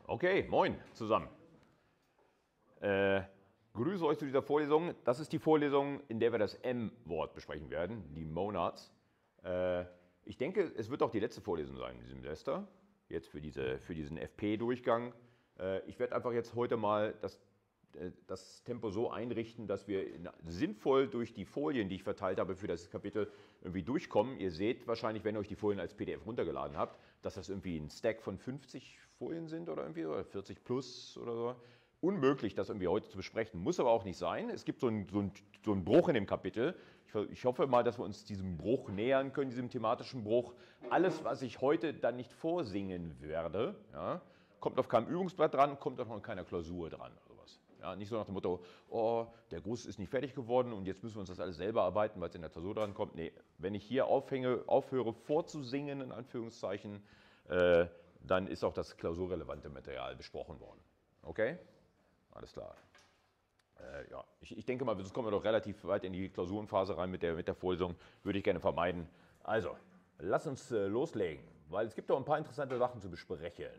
Okay, moin zusammen. Grüße euch zu dieser Vorlesung. Das ist die Vorlesung, in der wir das M-Wort besprechen werden, die Monads. Ich denke, es wird auch die letzte Vorlesung sein in diesem Semester, jetzt für diesen FP-Durchgang. Ich werde einfach jetzt heute mal das Tempo so einrichten, dass wir sinnvoll durch die Folien, die ich verteilt habe für das Kapitel, irgendwie durchkommen. Ihr seht wahrscheinlich, wenn ihr euch die Folien als PDF runtergeladen habt, dass das irgendwie ein Stack von 50 Folien sind oder irgendwie, oder 40 plus oder so. Unmöglich, das irgendwie heute zu besprechen, muss aber auch nicht sein. Es gibt so einen Bruch in dem Kapitel. Ich hoffe mal, dass wir uns diesem Bruch nähern können, diesem thematischen Bruch. Alles, was ich heute dann nicht vorsingen werde, ja, kommt auf keinem Übungsblatt dran, kommt auch noch in keiner Klausur dran oder sowas. Ja, nicht so nach dem Motto, oh, der Gruß ist nicht fertig geworden und jetzt müssen wir uns das alles selber arbeiten, weil es in der Klausur dran kommt. Nee, wenn ich hier aufhöre vorzusingen, in Anführungszeichen, dann ist auch das klausurrelevante Material besprochen worden. Okay? Alles klar. Ja, ich denke mal, sonst kommen wir doch relativ weit in die Klausurenphase rein mit der Vorlesung. Würde ich gerne vermeiden. Also, lass uns loslegen, weil es gibt doch ein paar interessante Sachen zu besprechen.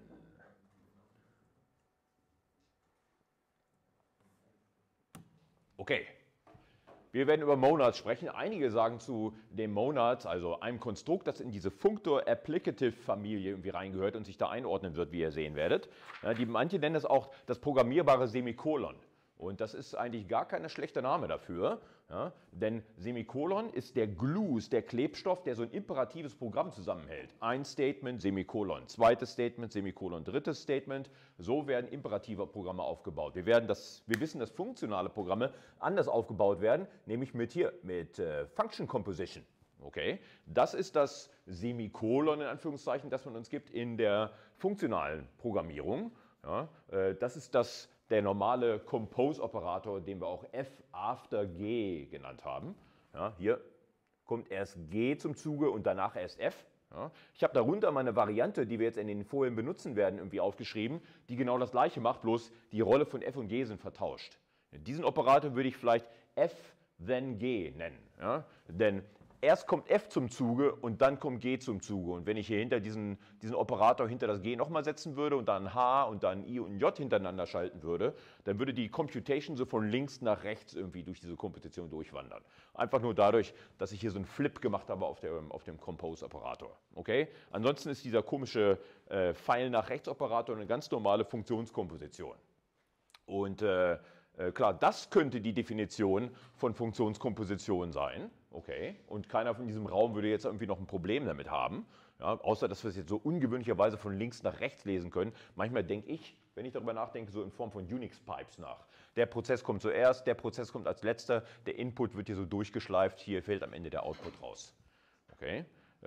Okay, wir werden über Monads sprechen. Einige sagen zu den Monads, also einem Konstrukt, das in diese Functor-Applicative-Familie irgendwie reingehört und sich da einordnen wird, wie ihr sehen werdet. Ja, manche nennen es auch das programmierbare Semikolon. Und das ist eigentlich gar kein schlechter Name dafür, ja, denn Semikolon ist der Glue, ist der Klebstoff, der so ein imperatives Programm zusammenhält. Ein Statement, Semikolon, zweites Statement, Semikolon, drittes Statement. So werden imperative Programme aufgebaut. Wir wissen, dass funktionale Programme anders aufgebaut werden, nämlich mit Function Composition. Okay, das ist das Semikolon in Anführungszeichen, das man uns gibt in der funktionalen Programmierung. Ja, das ist der normale Compose-Operator, den wir auch F after G genannt haben. Ja, hier kommt erst G zum Zuge und danach erst F. Ja, ich habe darunter mal eine Variante, die wir jetzt in den Folien benutzen werden, irgendwie aufgeschrieben, die genau das gleiche macht, bloß die Rolle von F und G sind vertauscht. Diesen Operator würde ich vielleicht F then G nennen. Ja, denn erst kommt F zum Zuge und dann kommt G zum Zuge. Und wenn ich hier hinter diesen Operator hinter das G nochmal setzen würde und dann H und dann I und J hintereinander schalten würde, dann würde die Computation so von links nach rechts irgendwie durch diese Komposition durchwandern. Einfach nur dadurch, dass ich hier so einen Flip gemacht habe auf dem Compose-Operator. Okay? Ansonsten ist dieser komische Pfeil nach rechts Operator eine ganz normale Funktionskomposition. Und klar, das könnte die Definition von Funktionskomposition sein. Okay, und keiner von diesem Raum würde jetzt irgendwie noch ein Problem damit haben, ja, außer dass wir es jetzt so ungewöhnlicherweise von links nach rechts lesen können. Manchmal denke ich, wenn ich darüber nachdenke, so in Form von Unix-Pipes nach. Der Prozess kommt zuerst, der Prozess kommt als letzter, der Input wird hier so durchgeschleift, hier fällt am Ende der Output raus. Okay,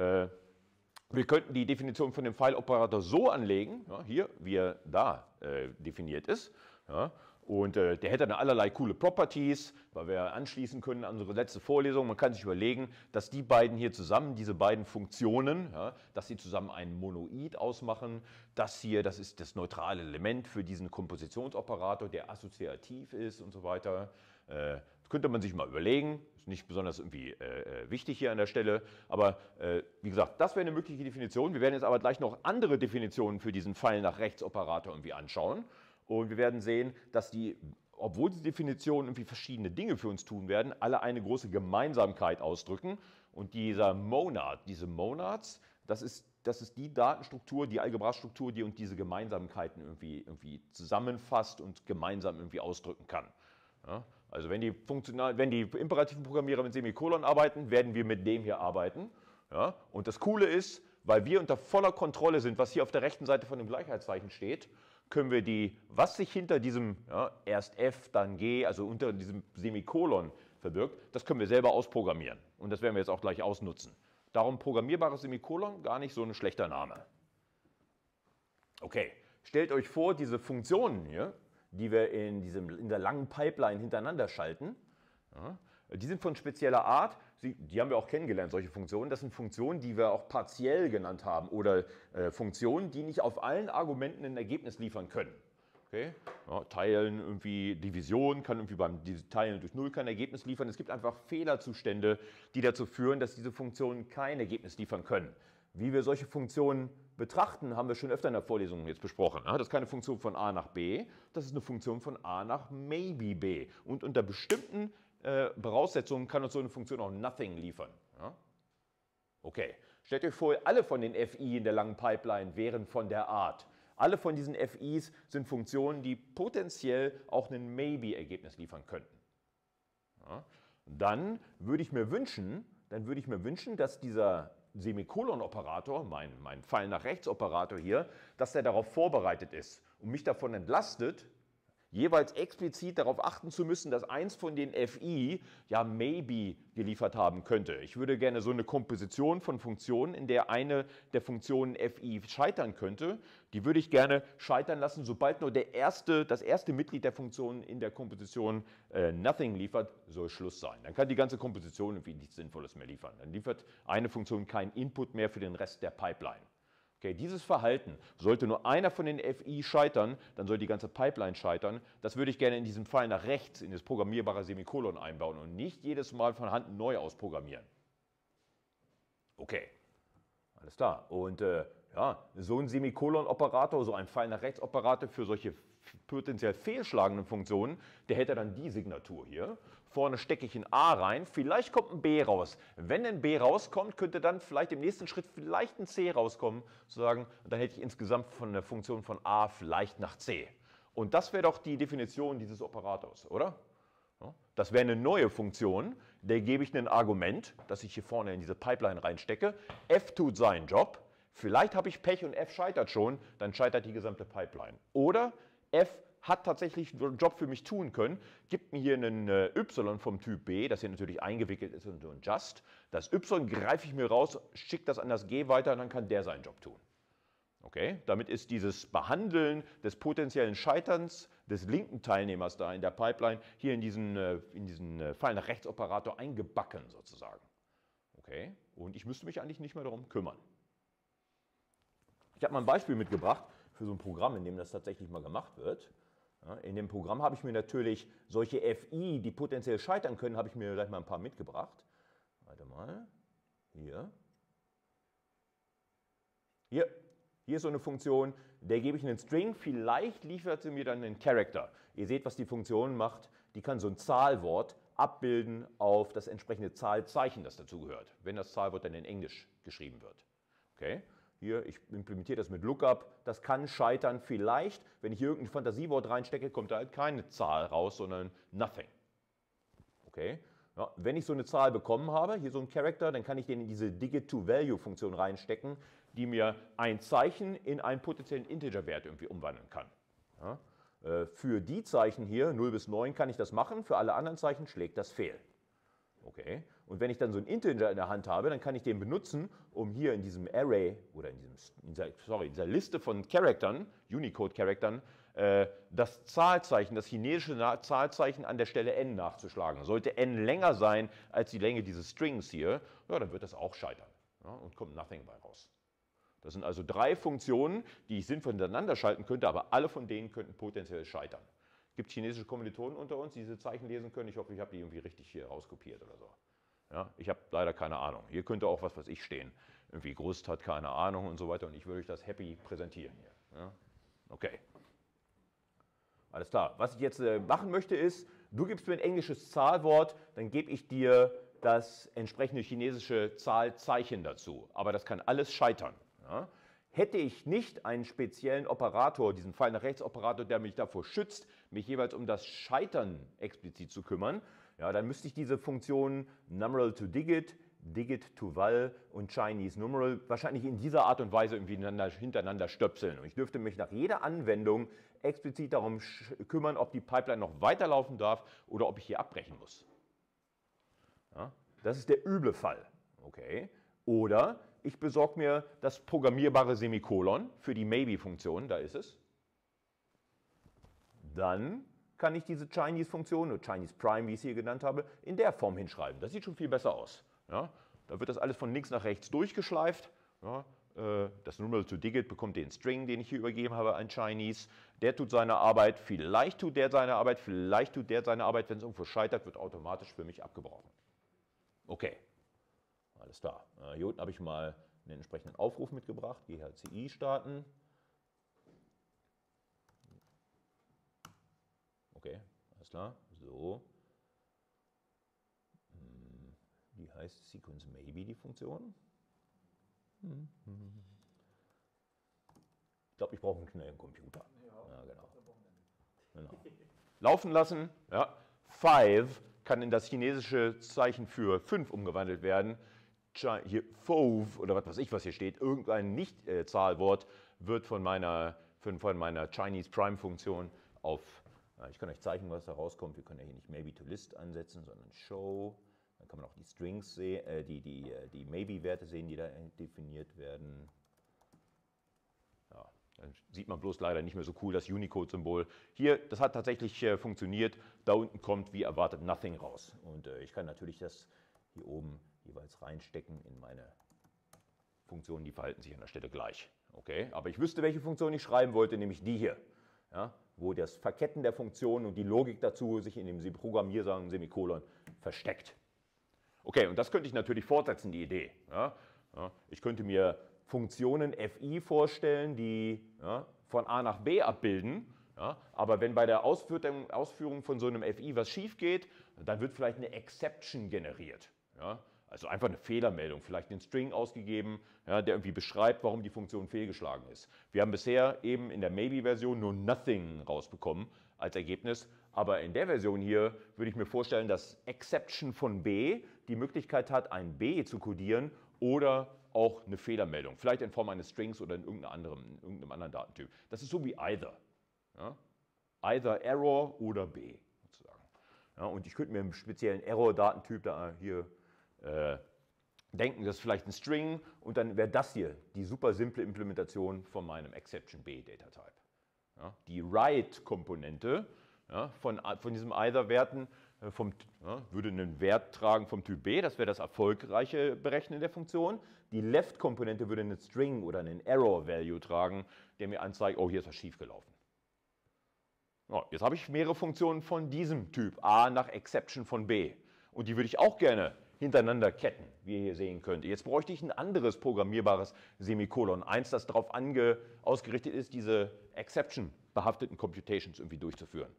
wir könnten die Definition von dem File-Operator so anlegen, ja, hier, wie er da definiert ist. Ja, und der hätte dann allerlei coole Properties, weil wir anschließen können an unsere letzte Vorlesung. Man kann sich überlegen, dass die beiden hier zusammen, diese beiden Funktionen, ja, dass sie zusammen einen Monoid ausmachen. Das hier, das ist das neutrale Element für diesen Kompositionsoperator, der assoziativ ist und so weiter. Das könnte man sich mal überlegen, ist nicht besonders irgendwie wichtig hier an der Stelle, aber wie gesagt, das wäre eine mögliche Definition. Wir werden jetzt aber gleich noch andere Definitionen für diesen Pfeil nach rechts Operator irgendwie anschauen. Und wir werden sehen, dass obwohl die Definitionen irgendwie verschiedene Dinge für uns tun werden, alle eine große Gemeinsamkeit ausdrücken. Und diese Monads, das ist die Datenstruktur, die Algebrastruktur, die uns diese Gemeinsamkeiten irgendwie zusammenfasst und gemeinsam irgendwie ausdrücken kann. Ja, also wenn die imperativen Programmierer mit Semikolon arbeiten, werden wir mit dem hier arbeiten. Ja, und das Coole ist, weil wir unter voller Kontrolle sind, was hier auf der rechten Seite von dem Gleichheitszeichen steht, können wir was sich hinter diesem, ja, erst F, dann G, also unter diesem Semikolon verbirgt, das können wir selber ausprogrammieren. Und das werden wir jetzt auch gleich ausnutzen. Darum programmierbares Semikolon, gar nicht so ein schlechter Name. Okay, stellt euch vor, diese Funktionen hier, die wir in der langen Pipeline hintereinander schalten, ja, die sind von spezieller Art, die haben wir auch kennengelernt, solche Funktionen. Das sind Funktionen, die wir auch partiell genannt haben oder Funktionen, die nicht auf allen Argumenten ein Ergebnis liefern können. Okay? Ja, Teilen, irgendwie Division kann irgendwie beim Teilen durch 0 kein Ergebnis liefern. Es gibt einfach Fehlerzustände, die dazu führen, dass diese Funktionen kein Ergebnis liefern können. Wie wir solche Funktionen betrachten, haben wir schon öfter in der Vorlesung jetzt besprochen. Das ist keine Funktion von a nach b, das ist eine Funktion von a nach maybe b. Und unter bestimmten Voraussetzungen kann uns so eine Funktion auch nothing liefern. Okay, stellt euch vor, alle von den FI in der langen Pipeline wären von der Art. Alle von diesen FIs sind Funktionen, die potenziell auch ein maybe-Ergebnis liefern könnten. Dann würde ich mir wünschen, dass dieser Semikolon-Operator, mein Pfeil nach rechts Operator hier, dass der darauf vorbereitet ist und mich davon entlastet, jeweils explizit darauf achten zu müssen, dass eins von den FI ja maybe geliefert haben könnte. Ich würde gerne so eine Komposition von Funktionen, in der eine der Funktionen FI scheitern könnte, die würde ich gerne scheitern lassen, sobald nur das erste Mitglied der Funktion in der Komposition nothing liefert, soll Schluss sein. Dann kann die ganze Komposition irgendwie nichts Sinnvolles mehr liefern. Dann liefert eine Funktion keinen Input mehr für den Rest der Pipeline. Okay, dieses Verhalten, sollte nur einer von den FI scheitern, dann soll die ganze Pipeline scheitern. Das würde ich gerne in diesem Pfeil nach rechts in das programmierbare Semikolon einbauen und nicht jedes Mal von Hand neu ausprogrammieren. Okay, alles klar. Und ja, so ein Semikolon-Operator, so ein Pfeil nach rechts Operator für solche potenziell fehlschlagenden Funktionen, der hätte dann die Signatur hier. Vorne stecke ich ein A rein, vielleicht kommt ein B raus. Wenn ein B rauskommt, könnte dann vielleicht im nächsten Schritt vielleicht ein C rauskommen, sozusagen. Und dann hätte ich insgesamt von der Funktion von A vielleicht nach C. Und das wäre doch die Definition dieses Operators, oder? Das wäre eine neue Funktion, der gebe ich ein Argument, das ich hier vorne in diese Pipeline reinstecke. F tut seinen Job, vielleicht habe ich Pech und F scheitert schon, dann scheitert die gesamte Pipeline. Oder F hat tatsächlich einen Job für mich tun können, gibt mir hier einen Y vom Typ B, das hier natürlich eingewickelt ist in so ein Just. Das Y greife ich mir raus, schicke das an das G weiter und dann kann der seinen Job tun. Okay, damit ist dieses Behandeln des potenziellen Scheiterns des linken Teilnehmers da in der Pipeline hier in diesen Pfeil nach rechts Operator eingebacken sozusagen. Okay, und ich müsste mich eigentlich nicht mehr darum kümmern. Ich habe mal ein Beispiel mitgebracht für so ein Programm, in dem das tatsächlich mal gemacht wird. Ja, in dem Programm habe ich mir natürlich solche FI, die potenziell scheitern können, habe ich mir gleich mal ein paar mitgebracht. Warte mal, hier. Hier ist so eine Funktion, der gebe ich einen String, vielleicht liefert sie mir dann einen Character. Ihr seht, was die Funktion macht, die kann so ein Zahlwort abbilden auf das entsprechende Zahlzeichen, das dazugehört, wenn das Zahlwort dann in Englisch geschrieben wird. Okay. Hier, ich implementiere das mit Lookup, das kann scheitern vielleicht, wenn ich hier irgendein Fantasiewort reinstecke, kommt da halt keine Zahl raus, sondern nothing. Okay? Ja, wenn ich so eine Zahl bekommen habe, hier so ein Character, dann kann ich den in diese Digit-to-Value-Funktion reinstecken, die mir ein Zeichen in einen potenziellen Integer-Wert irgendwie umwandeln kann. Ja? Für die Zeichen hier, 0 bis 9, kann ich das machen, für alle anderen Zeichen schlägt das fehl. Okay. Und wenn ich dann so einen Integer in der Hand habe, dann kann ich den benutzen, um hier in diesem Array oder in dieser Liste von Charaktern, Unicode-Charaktern, das Zahlzeichen, das chinesische Zahlzeichen an der Stelle n nachzuschlagen. Sollte n länger sein als die Länge dieses Strings hier, ja, dann wird das auch scheitern, ja, und kommt nothing bei raus. Das sind also 3 Funktionen, die ich sinnvoll hintereinander schalten könnte, aber alle von denen könnten potenziell scheitern. Es gibt chinesische Kommilitonen unter uns, die diese Zeichen lesen können. Ich hoffe, ich habe die irgendwie richtig hier rauskopiert oder so. Ja, ich habe leider keine Ahnung. Hier könnte auch was weiß ich stehen. Irgendwie Grust hat keine Ahnung und so weiter. Und ich würde euch das happy präsentieren hier. Ja? Okay. Alles klar. Was ich jetzt machen möchte ist, du gibst mir ein englisches Zahlwort, dann gebe ich dir das entsprechende chinesische Zahlzeichen dazu. Aber das kann alles scheitern. Ja? Hätte ich nicht einen speziellen Operator, diesen Pfeil nach rechts Operator, der mich davor schützt, mich jeweils um das Scheitern explizit zu kümmern, ja, dann müsste ich diese Funktionen numeral to digit, digit to val und Chinese numeral wahrscheinlich in dieser Art und Weise irgendwie hintereinander stöpseln. Und ich dürfte mich nach jeder Anwendung explizit darum kümmern, ob die Pipeline noch weiterlaufen darf oder ob ich hier abbrechen muss. Ja, das ist der üble Fall. Okay. Oder ich besorge mir das programmierbare Semikolon für die Maybe-Funktion, da ist es. Dann kann ich diese Chinese-Funktion, oder Chinese Prime, wie ich es hier genannt habe, in der Form hinschreiben. Das sieht schon viel besser aus. Ja, da wird das alles von links nach rechts durchgeschleift. Ja, das Numeral to Digit bekommt den String, den ich hier übergeben habe an Chinese. Der tut seine Arbeit, vielleicht tut der seine Arbeit, vielleicht tut der seine Arbeit. Wenn es irgendwo scheitert, wird automatisch für mich abgebrochen. Okay, alles klar. Hier unten habe ich mal einen entsprechenden Aufruf mitgebracht, GHCI starten. Okay, alles klar. So. Die heißt Sequence Maybe, die Funktion. Ich glaube, ich brauche einen schnellen Computer. Ja, genau. Laufen lassen. Ja. 5 kann in das chinesische Zeichen für 5 umgewandelt werden. Hier 5 oder was weiß ich, was hier steht, irgendein Nicht-Zahlwort wird von meiner Chinese Prime-Funktion auf, ich kann euch zeigen, was da rauskommt. Wir können ja hier nicht Maybe to List ansetzen, sondern Show. Dann kann man auch die Strings sehen, die Maybe-Werte sehen, die da definiert werden. Ja, dann sieht man bloß leider nicht mehr so cool das Unicode-Symbol. Hier, das hat tatsächlich funktioniert. Da unten kommt wie erwartet Nothing raus. Und ich kann natürlich das hier oben jeweils reinstecken in meine Funktionen. Die verhalten sich an der Stelle gleich. Okay, aber ich wüsste, welche Funktion ich schreiben wollte, nämlich die hier. Ja, wo das Verketten der Funktionen und die Logik dazu sich in dem Programmiersamen Semikolon versteckt. Okay, und das könnte ich natürlich fortsetzen, die Idee. Ja, ich könnte mir Funktionen FI vorstellen, die von A nach B abbilden. Ja, aber wenn bei der Ausführung von so einem FI was schief geht, dann wird vielleicht eine Exception generiert. Ja, also einfach eine Fehlermeldung, vielleicht einen String ausgegeben, ja, der irgendwie beschreibt, warum die Funktion fehlgeschlagen ist. Wir haben bisher eben in der Maybe-Version nur Nothing rausbekommen als Ergebnis. Aber in der Version hier würde ich mir vorstellen, dass Exception von B die Möglichkeit hat, ein B zu kodieren oder auch eine Fehlermeldung. Vielleicht in Form eines Strings oder in irgendeinem anderen Datentyp. Das ist so wie either. Ja? Either Error oder B sozusagen. Ja, und ich könnte mir einen speziellen Error-Datentyp da hier denken, das ist vielleicht ein String und dann wäre das hier die super simple Implementation von meinem Exception B Datatype. Ja? Die Write-Komponente von diesen Either-Werten würde einen Wert tragen vom Typ B, das wäre das erfolgreiche Berechnen der Funktion. Die Left-Komponente würde einen String oder einen Error-Value tragen, der mir anzeigt, oh, hier ist was schiefgelaufen. Ja, jetzt habe ich mehrere Funktionen von diesem Typ, A nach Exception von B. Und die würde ich auch gerne hintereinander ketten, wie ihr hier sehen könnt. Jetzt bräuchte ich ein anderes programmierbares Semikolon, eins, das darauf ausgerichtet ist, diese Exception-behafteten Computations irgendwie durchzuführen.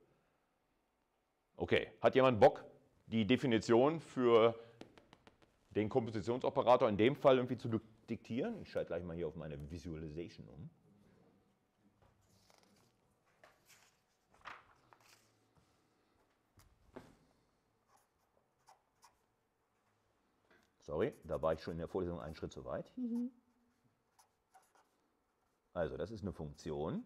Okay, hat jemand Bock, die Definition für den Kompositionsoperator in dem Fall irgendwie zu diktieren? Ich schalte gleich mal hier auf meine Visualization um. Sorry, da war ich schon in der Vorlesung einen Schritt zu weit. Also, das ist eine Funktion.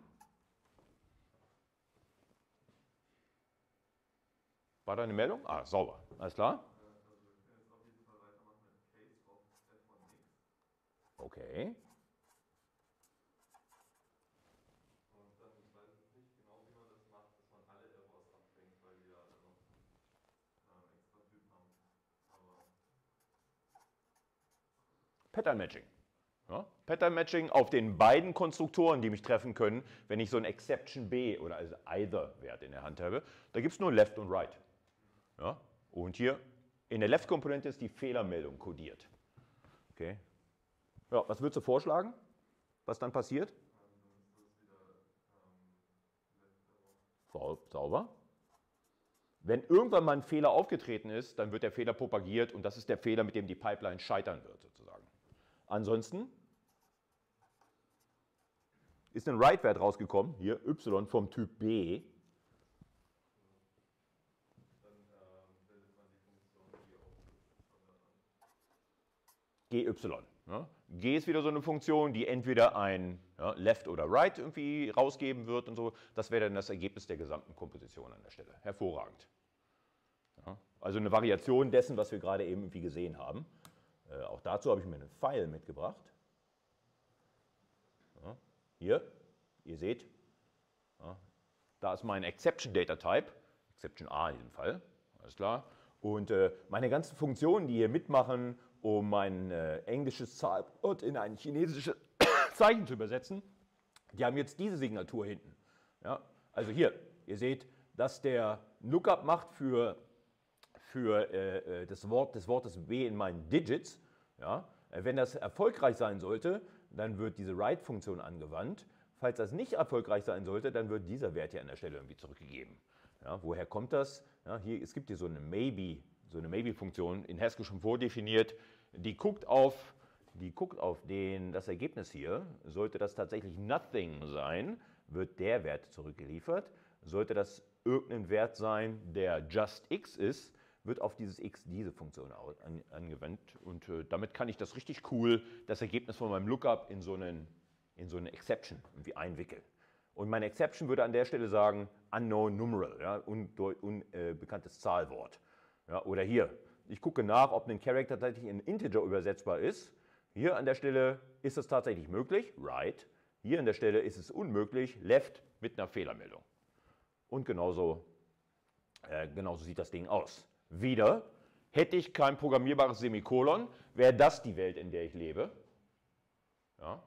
War da eine Meldung? Ah, sauber. Alles klar? Okay. Und dann weiß ich nicht genau, wie man das macht, dass man alle Errors abfängt, weil die ja dann noch extra Typ haben. Aber Pattern Matching. Ja? Pattern Matching auf den beiden Konstruktoren, die mich treffen können, wenn ich so einen Exception B oder also Either-Wert in der Hand habe. Da gibt es nur Left und Right. Ja? Und hier in der Left-Komponente ist die Fehlermeldung kodiert. Okay. Ja, was würdest du vorschlagen, was dann passiert? Sauber. Wenn irgendwann mal ein Fehler aufgetreten ist, dann wird der Fehler propagiert und das ist der Fehler, mit dem die Pipeline scheitern wird, sozusagen. Ansonsten ist ein Write-Wert rausgekommen, hier y vom Typ B. dann bildet man die Funktion hier auch. GY. Ja. G ist wieder so eine Funktion, die entweder ein Left oder Right irgendwie rausgeben wird und so. Das wäre dann das Ergebnis der gesamten Komposition an der Stelle. Hervorragend. Ja. Also eine Variation dessen, was wir gerade eben irgendwie gesehen haben. Auch dazu habe ich mir einen File mitgebracht. Ja. Hier, ihr seht, da ist mein Exception Data Type, Exception A in diesem Fall, alles klar. Und meine ganzen Funktionen, die hier mitmachen, um mein englisches Zahlwort in ein chinesisches Zeichen zu übersetzen, die haben jetzt diese Signatur hinten. Ja? Also hier, ihr seht, dass der Lookup macht für des Wortes W in meinen Digits. Ja? Wenn das erfolgreich sein sollte, dann wird diese write-Funktion angewandt. Falls das nicht erfolgreich sein sollte, dann wird dieser Wert hier an der Stelle irgendwie zurückgegeben. Ja, woher kommt das? Ja, es gibt hier so eine Maybe-Funktion in Haskell schon vordefiniert. Die guckt auf das Ergebnis hier. Sollte das tatsächlich nothing sein, wird der Wert zurückgeliefert. Sollte das irgendein Wert sein, der just x ist, wird auf dieses x diese Funktion angewendet. Und damit kann ich das richtig cool, das Ergebnis von meinem Lookup in so eine Exception irgendwie einwickeln. Und meine Exception würde an der Stelle sagen, unknown numeral, ja, unbekanntes Zahlwort. Ja, oder hier, ich gucke nach, ob ein Character tatsächlich in Integer übersetzbar ist. Hier an der Stelle ist es tatsächlich möglich, right. Hier an der Stelle ist es unmöglich, left mit einer Fehlermeldung. Und genauso sieht das Ding aus. Wieder, hätte ich kein programmierbares Semikolon, wäre das die Welt, in der ich lebe. Ja.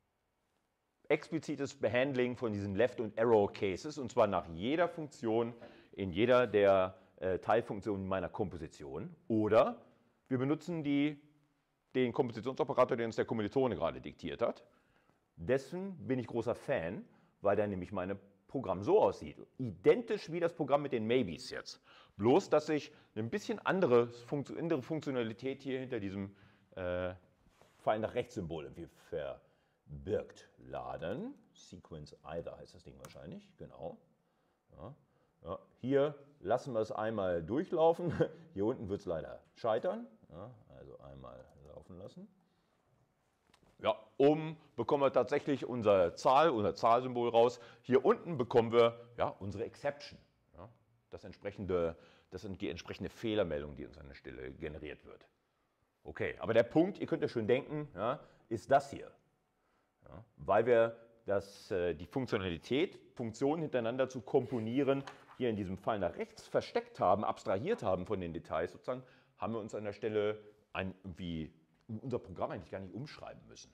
Explizites Behandling von diesen Left- und Arrow-Cases, und zwar nach jeder Funktion in jeder der Teilfunktionen meiner Komposition. Oder wir benutzen den Kompositionsoperator, den uns der Kommilitone gerade diktiert hat. Dessen bin ich großer Fan, weil dann nämlich mein Programm so aussieht. Identisch wie das Programm mit den Maybes jetzt. Bloß, dass sich ein bisschen andere Funktionalität hier hinter diesem Pfeil nach rechts Symbol irgendwie verbirgt. Laden, Sequence Either heißt das Ding wahrscheinlich, genau. Ja, ja. Hier lassen wir es einmal durchlaufen. Hier unten wird es leider scheitern. Ja, also einmal laufen lassen. Ja, bekommen wir tatsächlich unser Zahlsymbol raus. Hier unten bekommen wir ja, unsere Exception. Ja, das sind die entsprechende Fehlermeldung, die uns an der Stelle generiert wird. Okay, aber der Punkt, ihr könnt ja schon denken, ja, ist das hier. Ja, weil wir die Funktionalität, Funktionen hintereinander zu komponieren, hier in diesem Fall nach rechts versteckt haben, abstrahiert haben von den Details sozusagen, haben wir uns an der Stelle unser Programm eigentlich gar nicht umschreiben müssen.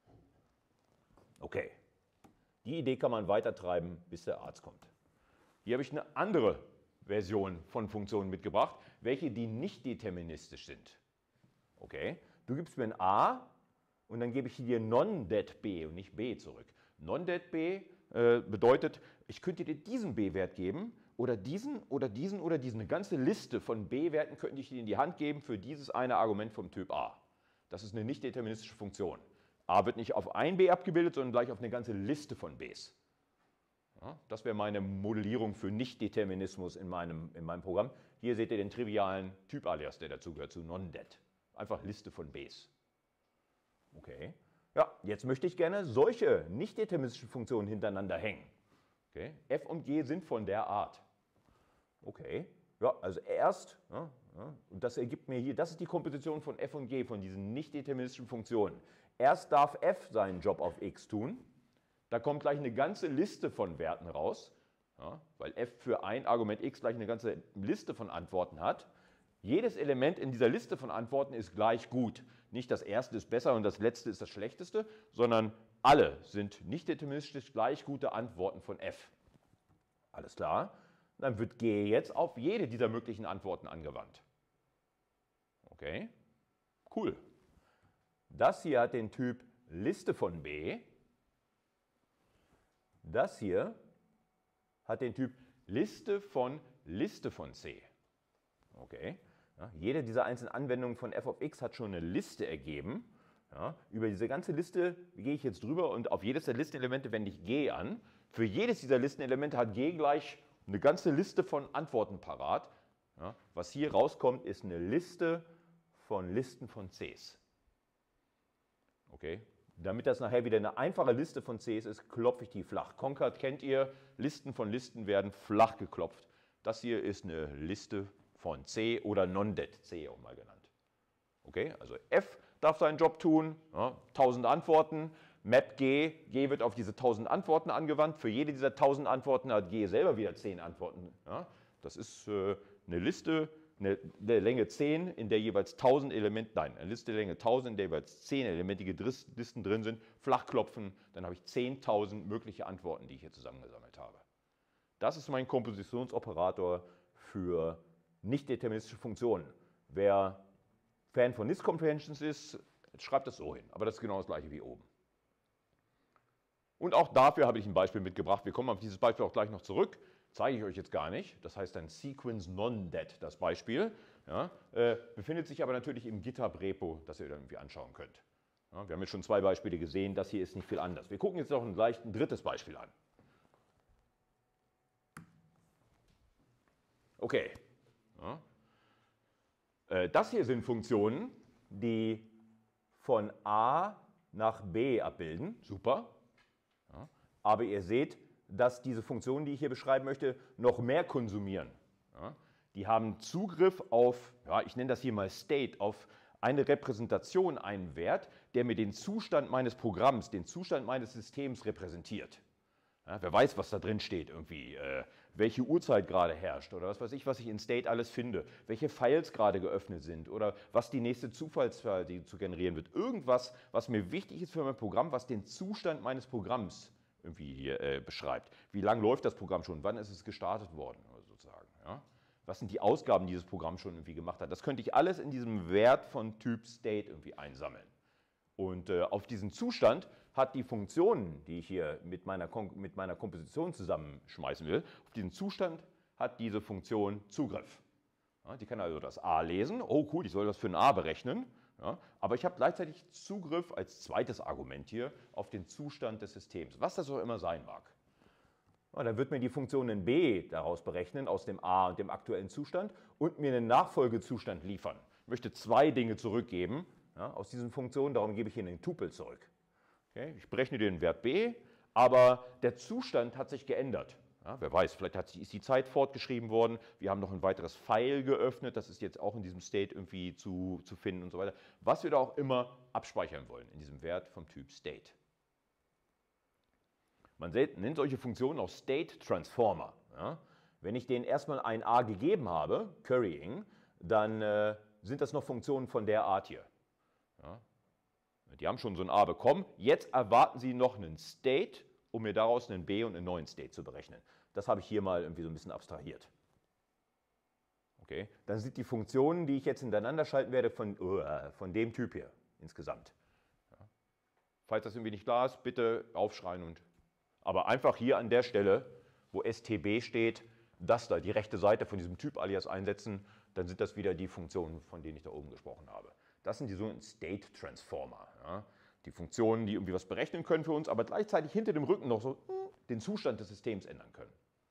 Okay, die Idee kann man weitertreiben, bis der Arzt kommt. Hier habe ich eine andere Version von Funktionen mitgebracht, welche die nicht deterministisch sind. Okay, du gibst mir ein A und dann gebe ich dir non-det B und nicht B zurück. Non-det B bedeutet, ich könnte dir diesen B-Wert geben oder diesen oder diesen oder diesen. Eine ganze Liste von B-Werten könnte ich dir in die Hand geben für dieses eine Argument vom Typ A. Das ist eine nicht deterministische Funktion. A wird nicht auf ein B abgebildet, sondern gleich auf eine ganze Liste von Bs. Ja, das wäre meine Modellierung für Nicht-Determinismus in meinem Programm. Hier seht ihr den trivialen Typ-Alias, der dazugehört, zu non-det. Einfach Liste von Bs. Okay. Ja, jetzt möchte ich gerne solche nicht-deterministischen Funktionen hintereinander hängen. Okay. F und G sind von der Art. Okay. Ja, also erst, und das ergibt mir hier, das ist die Komposition von F und G, von diesen nicht-deterministischen Funktionen. Erst darf F seinen Job auf X tun, da kommt gleich eine ganze Liste von Werten raus, ja, weil F für ein Argument X gleich eine ganze Liste von Antworten hat. Jedes Element in dieser Liste von Antworten ist gleich gut. Nicht das erste ist besser und das letzte ist das schlechteste, sondern alle sind nicht deterministisch gleich gute Antworten von F. Alles klar? Dann wird G jetzt auf jede dieser möglichen Antworten angewandt. Okay, cool. Das hier hat den Typ Liste von B. Das hier hat den Typ Liste von C. Okay. Ja, jede dieser einzelnen Anwendungen von f of x hat schon eine Liste ergeben. Ja, über diese ganze Liste gehe ich jetzt drüber und auf jedes der Listenelemente wende ich G an. Für jedes dieser Listenelemente hat G gleich eine ganze Liste von Antworten parat. Ja, was hier rauskommt, ist eine Liste von Listen von Cs. Okay. Damit das nachher wieder eine einfache Liste von Cs ist, klopfe ich die flach. Concat kennt ihr, Listen von Listen werden flach geklopft. Das hier ist eine Liste von C oder non-det C auch mal genannt. Okay, also F darf seinen Job tun, ja, 1000 Antworten, Map G wird auf diese 1000 Antworten angewandt. Für jede dieser 1000 Antworten hat G selber wieder 10 Antworten. Ja. Das ist eine Liste, eine Länge 10, in der jeweils 1000 Elemente, nein, eine Liste Länge 1000, in der jeweils 10 elementige Listen drin sind, flachklopfen, dann habe ich 10.000 mögliche Antworten, die ich hier zusammengesammelt habe. Das ist mein Kompositionsoperator für nicht deterministische Funktionen. Wer Fan von List Comprehensions ist, Jetzt schreibt das so hin, aber das ist genau das gleiche wie oben. Und auch dafür habe ich ein Beispiel mitgebracht. Wir kommen auf dieses Beispiel auch gleich noch zurück. Zeige ich euch jetzt gar nicht. Das heißt dann Sequence Non-Det, das Beispiel. Ja, befindet sich aber natürlich im GitHub-Repo, das ihr dann irgendwie anschauen könnt. Ja, wir haben jetzt schon 2 Beispiele gesehen, das hier ist nicht viel anders. Wir gucken jetzt noch ein drittes Beispiel an. Okay. Ja. Das hier sind Funktionen, die von A nach B abbilden. Super. Ja. Aber ihr seht, dass diese Funktionen, die ich hier beschreiben möchte, noch mehr konsumieren. Ja. Die haben Zugriff auf, ja, ich nenne das hier mal State, auf eine Repräsentation, einen Wert, der mir den Zustand meines Programms, den Zustand meines Systems repräsentiert. Ja, wer weiß, was da drin steht irgendwie, welche Uhrzeit gerade herrscht oder was weiß ich, was ich in State alles finde, welche Files gerade geöffnet sind oder was die nächste Zufallszahl, die zu generieren wird. Irgendwas, was mir wichtig ist für mein Programm, was den Zustand meines Programms irgendwie hier beschreibt. Wie lange läuft das Programm schon? Wann ist es gestartet worden? Sozusagen. Ja? Was sind die Ausgaben, die dieses Programm schon irgendwie gemacht hat? Das könnte ich alles in diesem Wert von Typ State irgendwie einsammeln. Und auf diesen Zustand hat die Funktion, die ich hier mit meiner Komposition zusammenschmeißen will, auf diesen Zustand hat diese Funktion Zugriff. Ja, die kann also das A lesen. Oh cool, ich soll das für ein A berechnen. Ja, aber ich habe gleichzeitig Zugriff als zweites Argument hier auf den Zustand des Systems, was das auch immer sein mag. Ja, dann wird mir die Funktion in B daraus berechnen, aus dem A und dem aktuellen Zustand und mir einen Nachfolgezustand liefern. Ich möchte 2 Dinge zurückgeben, ja, aus diesen Funktionen, darum gebe ich hier einen Tupel zurück. Okay, ich berechne den Wert B, aber der Zustand hat sich geändert. Ja, wer weiß, vielleicht ist die Zeit fortgeschrieben worden, wir haben noch ein weiteres File geöffnet, das ist jetzt auch in diesem State irgendwie zu finden und so weiter. Was wir da auch immer abspeichern wollen in diesem Wert vom Typ State. Man nennt solche Funktionen auch State Transformer. Ja, wenn ich denen erstmal ein A gegeben habe, Currying, dann sind das noch Funktionen von der Art hier. Ja, die haben schon so ein A bekommen, jetzt erwarten sie noch einen State, um mir daraus einen B und einen neuen State zu berechnen. Das habe ich hier mal irgendwie so ein bisschen abstrahiert. Okay, dann sind die Funktionen, die ich jetzt hintereinander schalten werde, von dem Typ hier insgesamt. Ja. Falls das irgendwie nicht klar ist, bitte aufschreien. Aber einfach hier an der Stelle, wo STB steht, das da, die rechte Seite von diesem Typ-Alias einsetzen, dann sind das wieder die Funktionen, von denen ich da oben gesprochen habe. Das sind die sogenannten State Transformer. Ja. Die Funktionen, die irgendwie was berechnen können für uns, aber gleichzeitig hinter dem Rücken noch so den Zustand des Systems ändern können.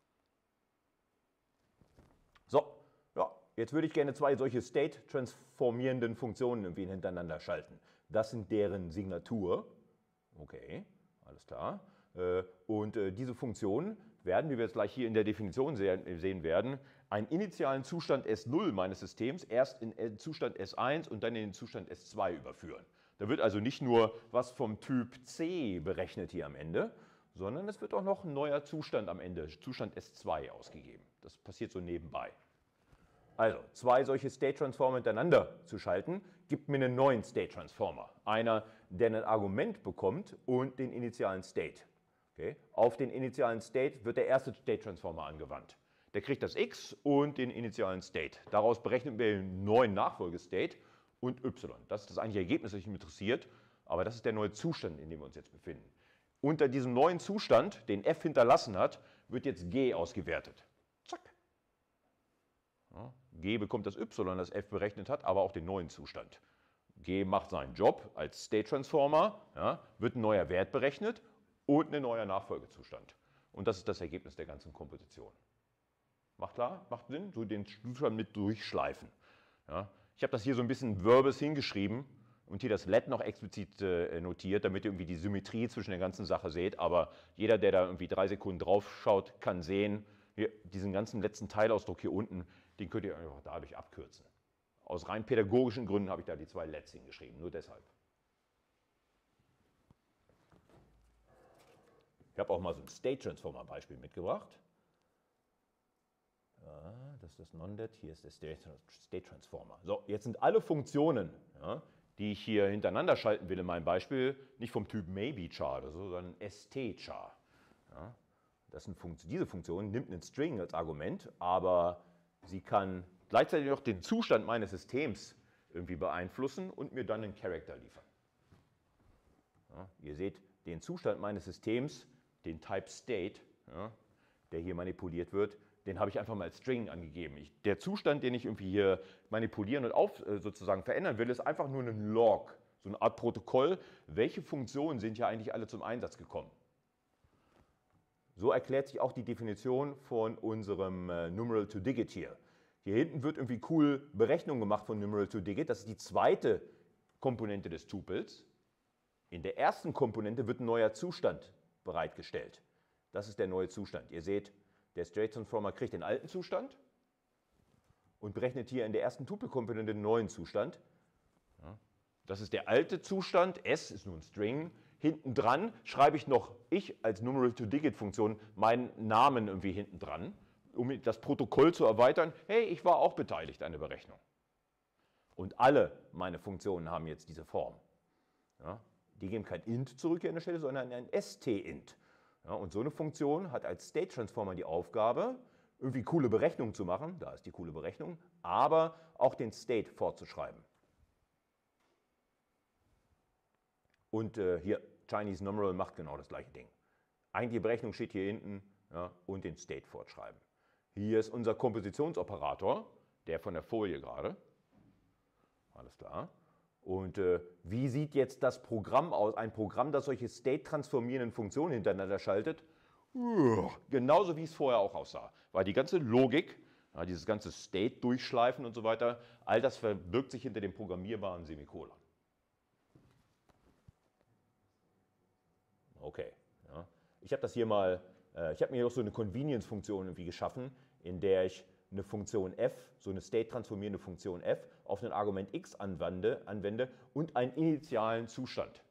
So, ja, jetzt würde ich gerne 2 solche State-transformierenden Funktionen irgendwie hintereinander schalten. Das sind deren Signatur. Okay, alles klar. Und diese Funktionen werden, wie wir jetzt gleich hier in der Definition sehen werden, einen initialen Zustand S0 meines Systems erst in den Zustand S1 und dann in den Zustand S2 überführen. Da wird also nicht nur was vom Typ C berechnet hier am Ende, sondern es wird auch noch ein neuer Zustand am Ende, Zustand S2 ausgegeben. Das passiert so nebenbei. Also 2 solche State Transformer hintereinander zu schalten, gibt mir einen neuen State Transformer. Einer, der ein Argument bekommt und den initialen State. Okay. Auf den initialen State wird der erste State Transformer angewandt. Der kriegt das X und den initialen State. Daraus berechnet wir einen neuen Nachfolgestate und Y. Das ist das eigentliche Ergebnis, das mich interessiert, aber das ist der neue Zustand, in dem wir uns jetzt befinden. Unter diesem neuen Zustand, den F hinterlassen hat, wird jetzt G ausgewertet. Zack. Ja, G bekommt das Y, das F berechnet hat, aber auch den neuen Zustand. G macht seinen Job als State Transformer, ja, wird ein neuer Wert berechnet und ein neuer Nachfolgezustand. Und das ist das Ergebnis der ganzen Komposition. Macht klar? Macht Sinn? So den Zustand mit durchschleifen. Ja. Ich habe das hier so ein bisschen verbes hingeschrieben und hier das Let noch explizit notiert, damit ihr irgendwie die Symmetrie zwischen der ganzen Sache seht. Aber jeder, der da irgendwie 3 Sekunden drauf schaut, kann sehen, hier, diesen ganzen letzten Teilausdruck hier unten, den könnt ihr einfach dadurch abkürzen. Aus rein pädagogischen Gründen habe ich da die 2 Lets hingeschrieben, nur deshalb. Ich habe auch mal so ein State Transformer Beispiel mitgebracht. Ja, das ist das Non-Det, hier ist der State Transformer. So, jetzt sind alle Funktionen, ja, die ich hier hintereinander schalten will in meinem Beispiel, nicht vom Typ Maybe-Char oder so, sondern ST-Char. Ja, diese Funktion nimmt einen String als Argument, aber sie kann gleichzeitig noch den Zustand meines Systems irgendwie beeinflussen und mir dann einen Character liefern. Ja, ihr seht den Zustand meines Systems, den Type State, ja, der hier manipuliert wird, den habe ich einfach mal als String angegeben. Der Zustand, den ich irgendwie hier manipulieren und sozusagen verändern will, ist einfach nur ein Log, so eine Art Protokoll. Welche Funktionen sind hier eigentlich alle zum Einsatz gekommen? So erklärt sich auch die Definition von unserem Numeral to Digit hier. Hier hinten wird irgendwie cool Berechnung gemacht von Numeral to Digit. Das ist die zweite Komponente des Tupels. In der ersten Komponente wird ein neuer Zustand bereitgestellt. Das ist der neue Zustand. Ihr seht, der State Transformer kriegt den alten Zustand und berechnet hier in der ersten Tupelkomponente den neuen Zustand. Das ist der alte Zustand. S ist nun String. Hinten dran schreibe ich noch, ich als Numeral-to-Digit-Funktion, meinen Namen irgendwie hinten dran, um das Protokoll zu erweitern. Hey, ich war auch beteiligt an der Berechnung. Und alle meine Funktionen haben jetzt diese Form. Ja, die geben kein int zurück hier an der Stelle, sondern ein st-int. Ja, und so eine Funktion hat als State Transformer die Aufgabe, irgendwie coole Berechnungen zu machen, da ist die coole Berechnung, aber auch den State fortzuschreiben. Und hier, Chinese Numeral macht genau das gleiche Ding. Eigentlich die Berechnung steht hier hinten, ja, und den State fortschreiben. Hier ist unser Kompositionsoperator, der von der Folie gerade. Alles klar. Und wie sieht jetzt das Programm aus? Ein Programm, das solche state-transformierenden Funktionen hintereinander schaltet? Genauso wie es vorher auch aussah. Weil die ganze Logik, ja, dieses ganze State-Durchschleifen und so weiter, all das verbirgt sich hinter dem programmierbaren Semikolon. Okay. Ja. Ich habe das hier mal, ich habe mir auch so eine Convenience-Funktion irgendwie geschaffen, in der ich eine Funktion f, so eine state-transformierende Funktion f, auf ein Argument x anwende und einen initialen Zustand.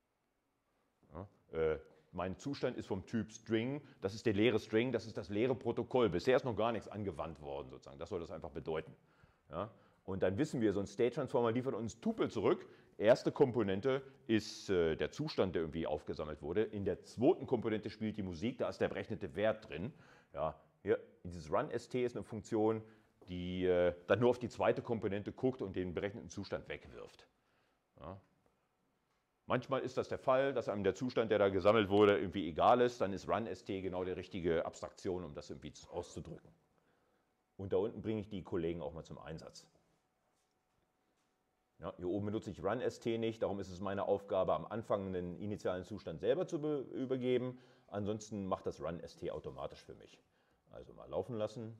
Ja, mein Zustand ist vom Typ String, das ist der leere String, das ist das leere Protokoll. Bisher ist noch gar nichts angewandt worden, sozusagen. Das soll das einfach bedeuten. Ja, und dann wissen wir, so ein State-Transformer liefert uns Tupel zurück. Erste Komponente ist der Zustand, der irgendwie aufgesammelt wurde. In der zweiten Komponente spielt die Musik, da ist der berechnete Wert drin. Ja, hier, dieses run-st ist eine Funktion, die dann nur auf die zweite Komponente guckt und den berechneten Zustand wegwirft. Ja. Manchmal ist das der Fall, dass einem der Zustand, der da gesammelt wurde, irgendwie egal ist. Dann ist run-st genau die richtige Abstraktion, um das irgendwie auszudrücken. Und da unten bringe ich die Kollegen auch mal zum Einsatz. Ja, hier oben benutze ich run-st nicht, darum ist es meine Aufgabe, am Anfang einen initialen Zustand selber zu übergeben. Ansonsten macht das run-st automatisch für mich. Also mal laufen lassen.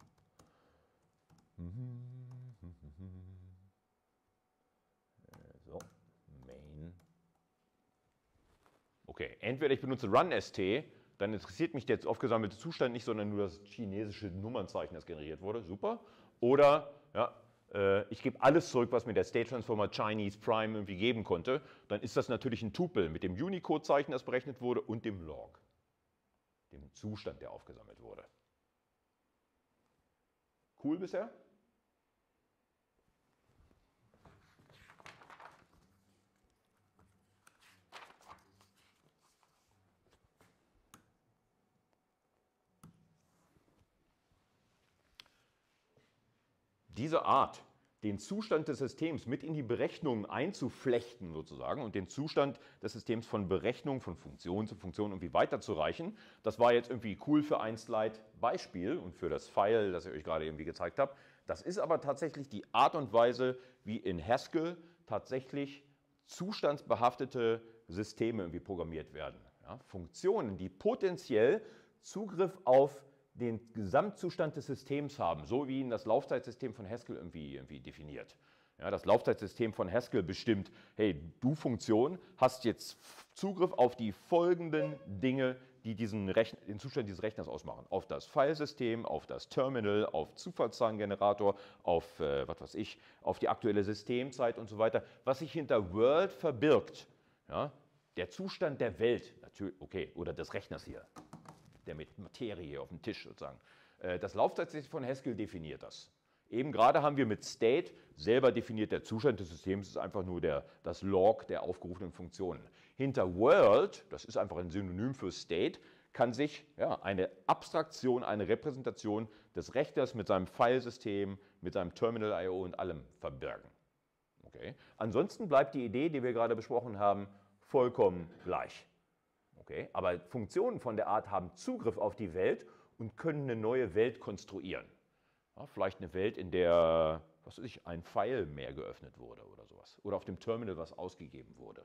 So, main. Okay, entweder ich benutze run-st, dann interessiert mich der aufgesammelte Zustand nicht, sondern nur das chinesische Nummernzeichen, das generiert wurde. Super. Oder ja, ich gebe alles zurück, was mir der State Transformer Chinese Prime irgendwie geben konnte. Dann ist das natürlich ein Tupel mit dem Unicode-Zeichen, das berechnet wurde, und dem Log, dem Zustand, der aufgesammelt wurde. Cool bisher? Diese Art, den Zustand des Systems mit in die Berechnung einzuflechten sozusagen und den Zustand des Systems von Berechnung, von Funktion zu Funktion irgendwie weiterzureichen, das war jetzt irgendwie cool für ein Slide-Beispiel und für das File, das ich euch gerade irgendwie gezeigt habe. Das ist aber tatsächlich die Art und Weise, wie in Haskell tatsächlich zustandsbehaftete Systeme irgendwie programmiert werden. Ja, Funktionen, die potenziell Zugriff auf den Gesamtzustand des Systems haben, so wie ihn das Laufzeitsystem von Haskell irgendwie definiert. Ja, das Laufzeitsystem von Haskell bestimmt, hey, du Funktion hast jetzt Zugriff auf die folgenden Dinge, die den Zustand dieses Rechners ausmachen. Auf das Filesystem, auf das Terminal, auf Zufallszahlengenerator, auf, was weiß ich, auf die aktuelle Systemzeit und so weiter. Was sich hinter World verbirgt, ja, der Zustand der Welt, natürlich, okay, oder des Rechners hier, der mit Materie hier auf dem Tisch sozusagen. Das Laufzeitsystem von Haskell definiert das. Eben gerade haben wir mit State selber definiert, der Zustand des Systems ist einfach nur das Log der aufgerufenen Funktionen. Hinter World, das ist einfach ein Synonym für State, kann sich ja, eine Abstraktion, eine Repräsentation des Rechners mit seinem Filesystem, mit seinem Terminal I/O und allem verbirgen. Okay. Ansonsten bleibt die Idee, die wir gerade besprochen haben, vollkommen gleich. Okay? Aber Funktionen von der Art haben Zugriff auf die Welt und können eine neue Welt konstruieren. Ja, vielleicht eine Welt, in der, was weiß ich, ein File mehr geöffnet wurde oder sowas. Oder auf dem Terminal was ausgegeben wurde.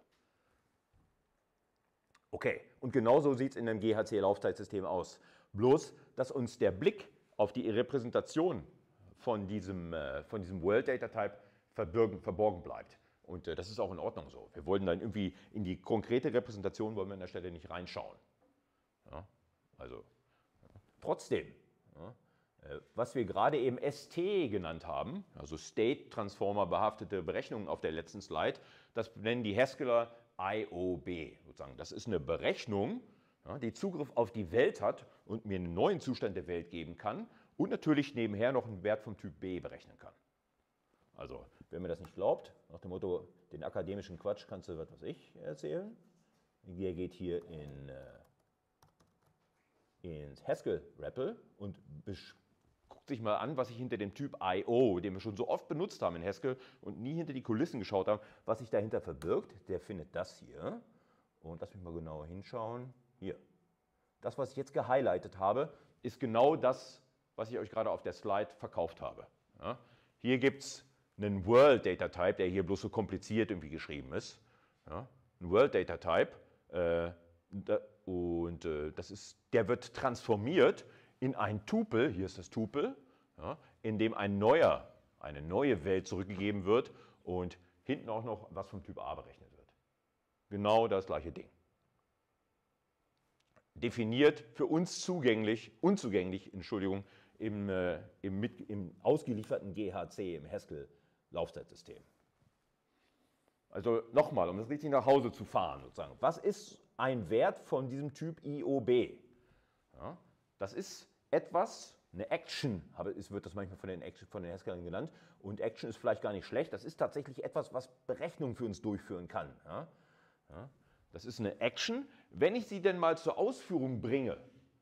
Okay, und genauso sieht es in einem GHC-Laufzeitsystem aus. Bloß, dass uns der Blick auf die Repräsentation von diesem World Data Type verborgen bleibt. Und das ist auch in Ordnung so. Wir wollen dann irgendwie in die konkrete Repräsentation wollen wir an der Stelle nicht reinschauen. Ja, also trotzdem, ja, was wir gerade eben ST genannt haben, also State Transformer behaftete Berechnungen auf der letzten Slide, das nennen die Haskeller IOB. Sozusagen. Das ist eine Berechnung, ja, die Zugriff auf die Welt hat und mir einen neuen Zustand der Welt geben kann und natürlich nebenher noch einen Wert vom Typ B berechnen kann. Also, wer mir das nicht glaubt, nach dem Motto, den akademischen Quatsch kannst du, was weiß ich, erzählen. Der geht hier ins Haskell-REPL und guckt sich mal an, was ich hinter dem Typ IO, den wir schon so oft benutzt haben in Haskell und nie hinter die Kulissen geschaut haben, was sich dahinter verbirgt. Der findet das hier. Und lass mich mal genauer hinschauen. Hier. Das, was ich jetzt gehighlightet habe, ist genau das, was ich euch gerade auf der Slide verkauft habe. Ja? Hier gibt es einen World Data Type, der hier bloß so kompliziert irgendwie geschrieben ist. Ja? Ein World Data Type. Der wird transformiert in ein Tupel, hier ist das Tupel, ja, in dem eine neue Welt zurückgegeben wird und hinten auch noch was vom Typ A berechnet wird. Genau das gleiche Ding. Definiert für uns unzugänglich, im ausgelieferten GHC, im Haskell-Laufzeitsystem. Also nochmal, um das richtig nach Hause zu fahren, sozusagen. Was ist ein Wert von diesem Typ IOB? Ja, das ist etwas, eine Action, wird das manchmal von den Haskellern genannt, und Action ist vielleicht gar nicht schlecht, das ist tatsächlich etwas, was Berechnungen für uns durchführen kann. Ja? Ja, das ist eine Action, wenn ich sie denn mal zur Ausführung bringe,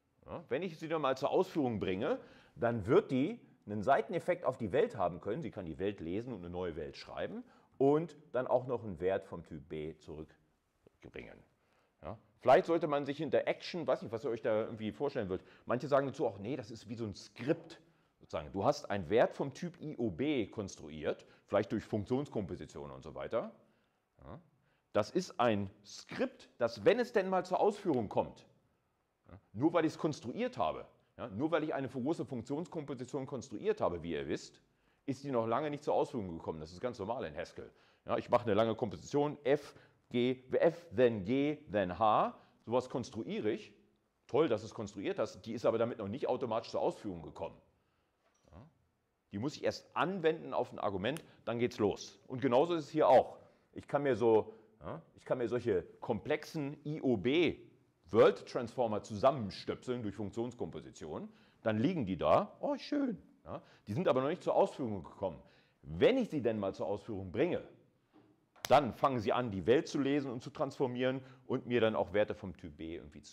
dann wird die einen Seiteneffekt auf die Welt haben können, sie kann die Welt lesen und eine neue Welt schreiben und dann auch noch einen Wert vom Typ B zurückbringen. Ja? Vielleicht sollte man sich hinter Action, weiß nicht, was ihr euch da irgendwie vorstellen wollt, manche sagen dazu auch, nee, das ist wie so ein Skript. Sozusagen. Du hast einen Wert vom Typ IOB konstruiert, vielleicht durch Funktionskomposition und so weiter. Ja? Das ist ein Skript, das, wenn es denn mal zur Ausführung kommt, ja, nur weil ich es konstruiert habe, ja, nur weil ich eine große Funktionskomposition konstruiert habe, wie ihr wisst, ist die noch lange nicht zur Ausführung gekommen. Das ist ganz normal in Haskell. Ja, ich mache eine lange Komposition, F, then G, then H, sowas konstruiere ich. Toll, dass du es konstruiert hast, die ist aber damit noch nicht automatisch zur Ausführung gekommen. Ja, die muss ich erst anwenden auf ein Argument, dann geht's los. Und genauso ist es hier auch. Ich kann mir solche komplexen IOB-World Transformer zusammenstöpseln durch Funktionskomposition, dann liegen die da, oh schön. Ja, die sind aber noch nicht zur Ausführung gekommen. Wenn ich sie denn mal zur Ausführung bringe, dann fangen sie an, die Welt zu lesen und zu transformieren und mir dann auch Werte vom Typ B irgendwie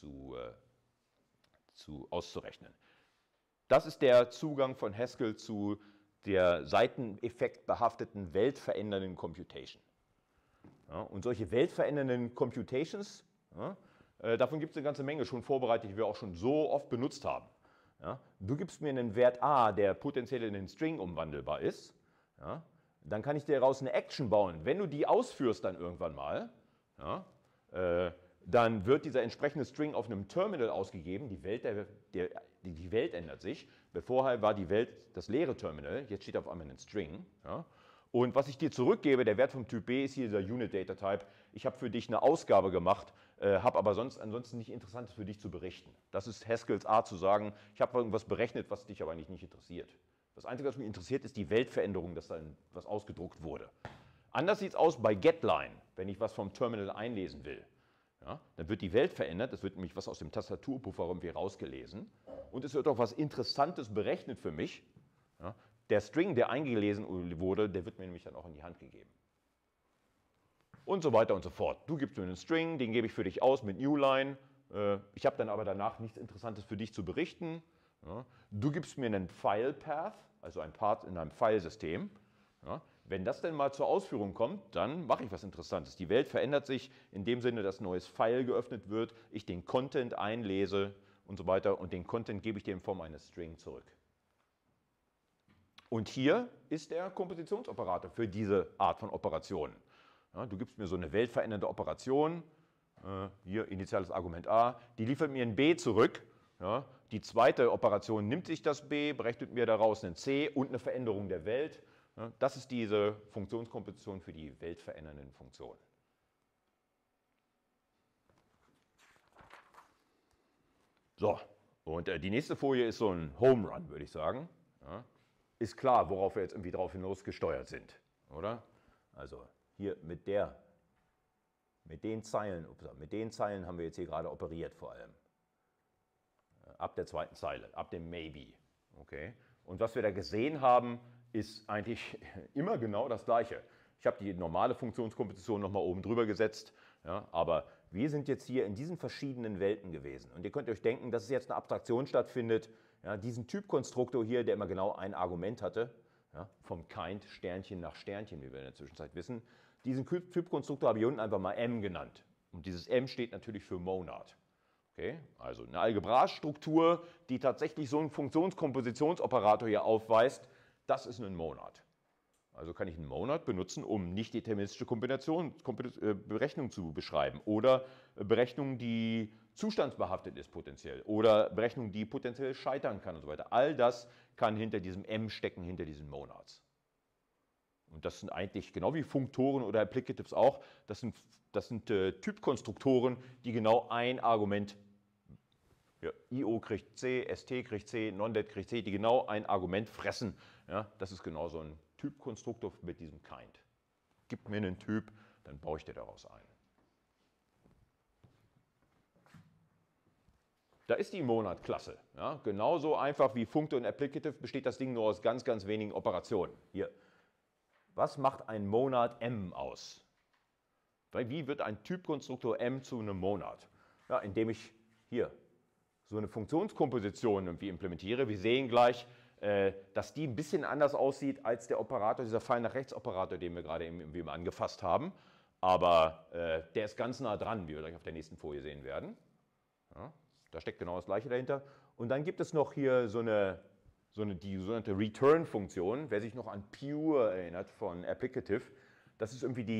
auszurechnen. Das ist der Zugang von Haskell zu der seiteneffektbehafteten weltverändernden Computation. Ja, und solche weltverändernden Computations, ja, davon gibt es eine ganze Menge schon vorbereitet, die wir auch schon so oft benutzt haben. Ja, du gibst mir einen Wert A, der potenziell in einen String umwandelbar ist, ja, dann kann ich dir daraus eine Action bauen. Wenn du die ausführst dann irgendwann mal, ja, dann wird dieser entsprechende String auf einem Terminal ausgegeben, die Welt ändert sich. Vorher war die Welt das leere Terminal, jetzt steht auf einmal ein String. Ja. Und was ich dir zurückgebe, der Wert vom Typ B ist hier dieser Unit Data Type. Ich habe für dich eine Ausgabe gemacht, habe aber ansonsten nicht Interessantes für dich zu berichten. Das ist Haskells Art zu sagen, ich habe irgendwas berechnet, was dich aber eigentlich nicht interessiert. Das Einzige, was mich interessiert, ist die Weltveränderung, dass da was ausgedruckt wurde. Anders sieht es aus bei getLine, wenn ich was vom Terminal einlesen will. Ja, dann wird die Welt verändert, es wird nämlich was aus dem Tastaturpuffer irgendwie rausgelesen und es wird auch was Interessantes berechnet für mich. Ja, der String, der eingelesen wurde, der wird mir nämlich dann auch in die Hand gegeben. Und so weiter und so fort. Du gibst mir einen String, den gebe ich für dich aus mit newline. Ich habe dann aber danach nichts Interessantes für dich zu berichten. Ja, du gibst mir einen File-Path, also ein Part in einem Filesystem. Ja, Wenn das denn mal zur Ausführung kommt, dann mache ich was Interessantes. Die Welt verändert sich in dem Sinne, dass ein neues File geöffnet wird, ich den Content einlese und so weiter und den Content gebe ich dir in Form eines String zurück. Und hier ist der Kompositionsoperator für diese Art von Operationen. Ja, du gibst mir so eine weltverändernde Operation, hier initiales Argument A, die liefert mir ein B zurück. Ja, die zweite Operation nimmt sich das B, berechnet mir daraus ein C und eine Veränderung der Welt. Ja, das ist diese Funktionskomposition für die weltverändernden Funktionen. So, und die nächste Folie ist so ein Home Run, würde ich sagen. Ja, ist klar, worauf wir jetzt irgendwie drauf hinaus gesteuert sind, oder? Also hier mit den Zeilen haben wir jetzt hier gerade operiert vor allem. Ab der zweiten Zeile, ab dem Maybe. Okay? Und was wir da gesehen haben, ist eigentlich immer genau das Gleiche. Ich habe die normale Funktionskomposition nochmal oben drüber gesetzt, ja, aber wir sind jetzt hier in diesen verschiedenen Welten gewesen. Und ihr könnt euch denken, dass es jetzt eine Abstraktion stattfindet, ja, diesen Typkonstruktor hier, der immer genau ein Argument hatte, ja, vom Kind Sternchen nach Sternchen, wie wir in der Zwischenzeit wissen. Diesen Typkonstruktor habe ich unten einfach mal M genannt. Und dieses M steht natürlich für Monad. Okay? Also eine Algebrastruktur, die tatsächlich so einen Funktionskompositionsoperator hier aufweist, das ist ein Monad. Also kann ich einen Monad benutzen, um nicht deterministische Berechnungen zu beschreiben oder Berechnungen, die zustandsbehaftet ist potenziell oder Berechnungen, die potenziell scheitern kann und so weiter. All das kann hinter diesem M stecken, hinter diesen Monads. Und das sind eigentlich, genau wie Funktoren oder Applicatives auch, das sind Typkonstruktoren, die genau ein Argument, ja, IO kriegt C, ST kriegt C, Non-Det kriegt C, die genau ein Argument fressen. Ja, das ist genau so ein Typkonstruktor mit diesem Kind. Gib mir einen Typ, dann baue ich dir daraus ein. Da ist die Monad-Klasse. Ja, genauso einfach wie Funktor und Applicative besteht das Ding nur aus ganz, ganz wenigen Operationen. Hier. Was macht ein Monad M aus? Wie wird ein Typkonstruktor M zu einem Monad? Ja, indem ich hier so eine Funktionskomposition irgendwie implementiere. Wir sehen gleich, dass die ein bisschen anders aussieht als der Operator, dieser Pfeil nach rechts Operator, den wir gerade eben angefasst haben. Aber der ist ganz nah dran, wie wir gleich auf der nächsten Folie sehen werden. Ja, da steckt genau das Gleiche dahinter. Und dann gibt es noch hier die sogenannte Return-Funktion. Wer sich noch an Pure erinnert von Applicative, das ist irgendwie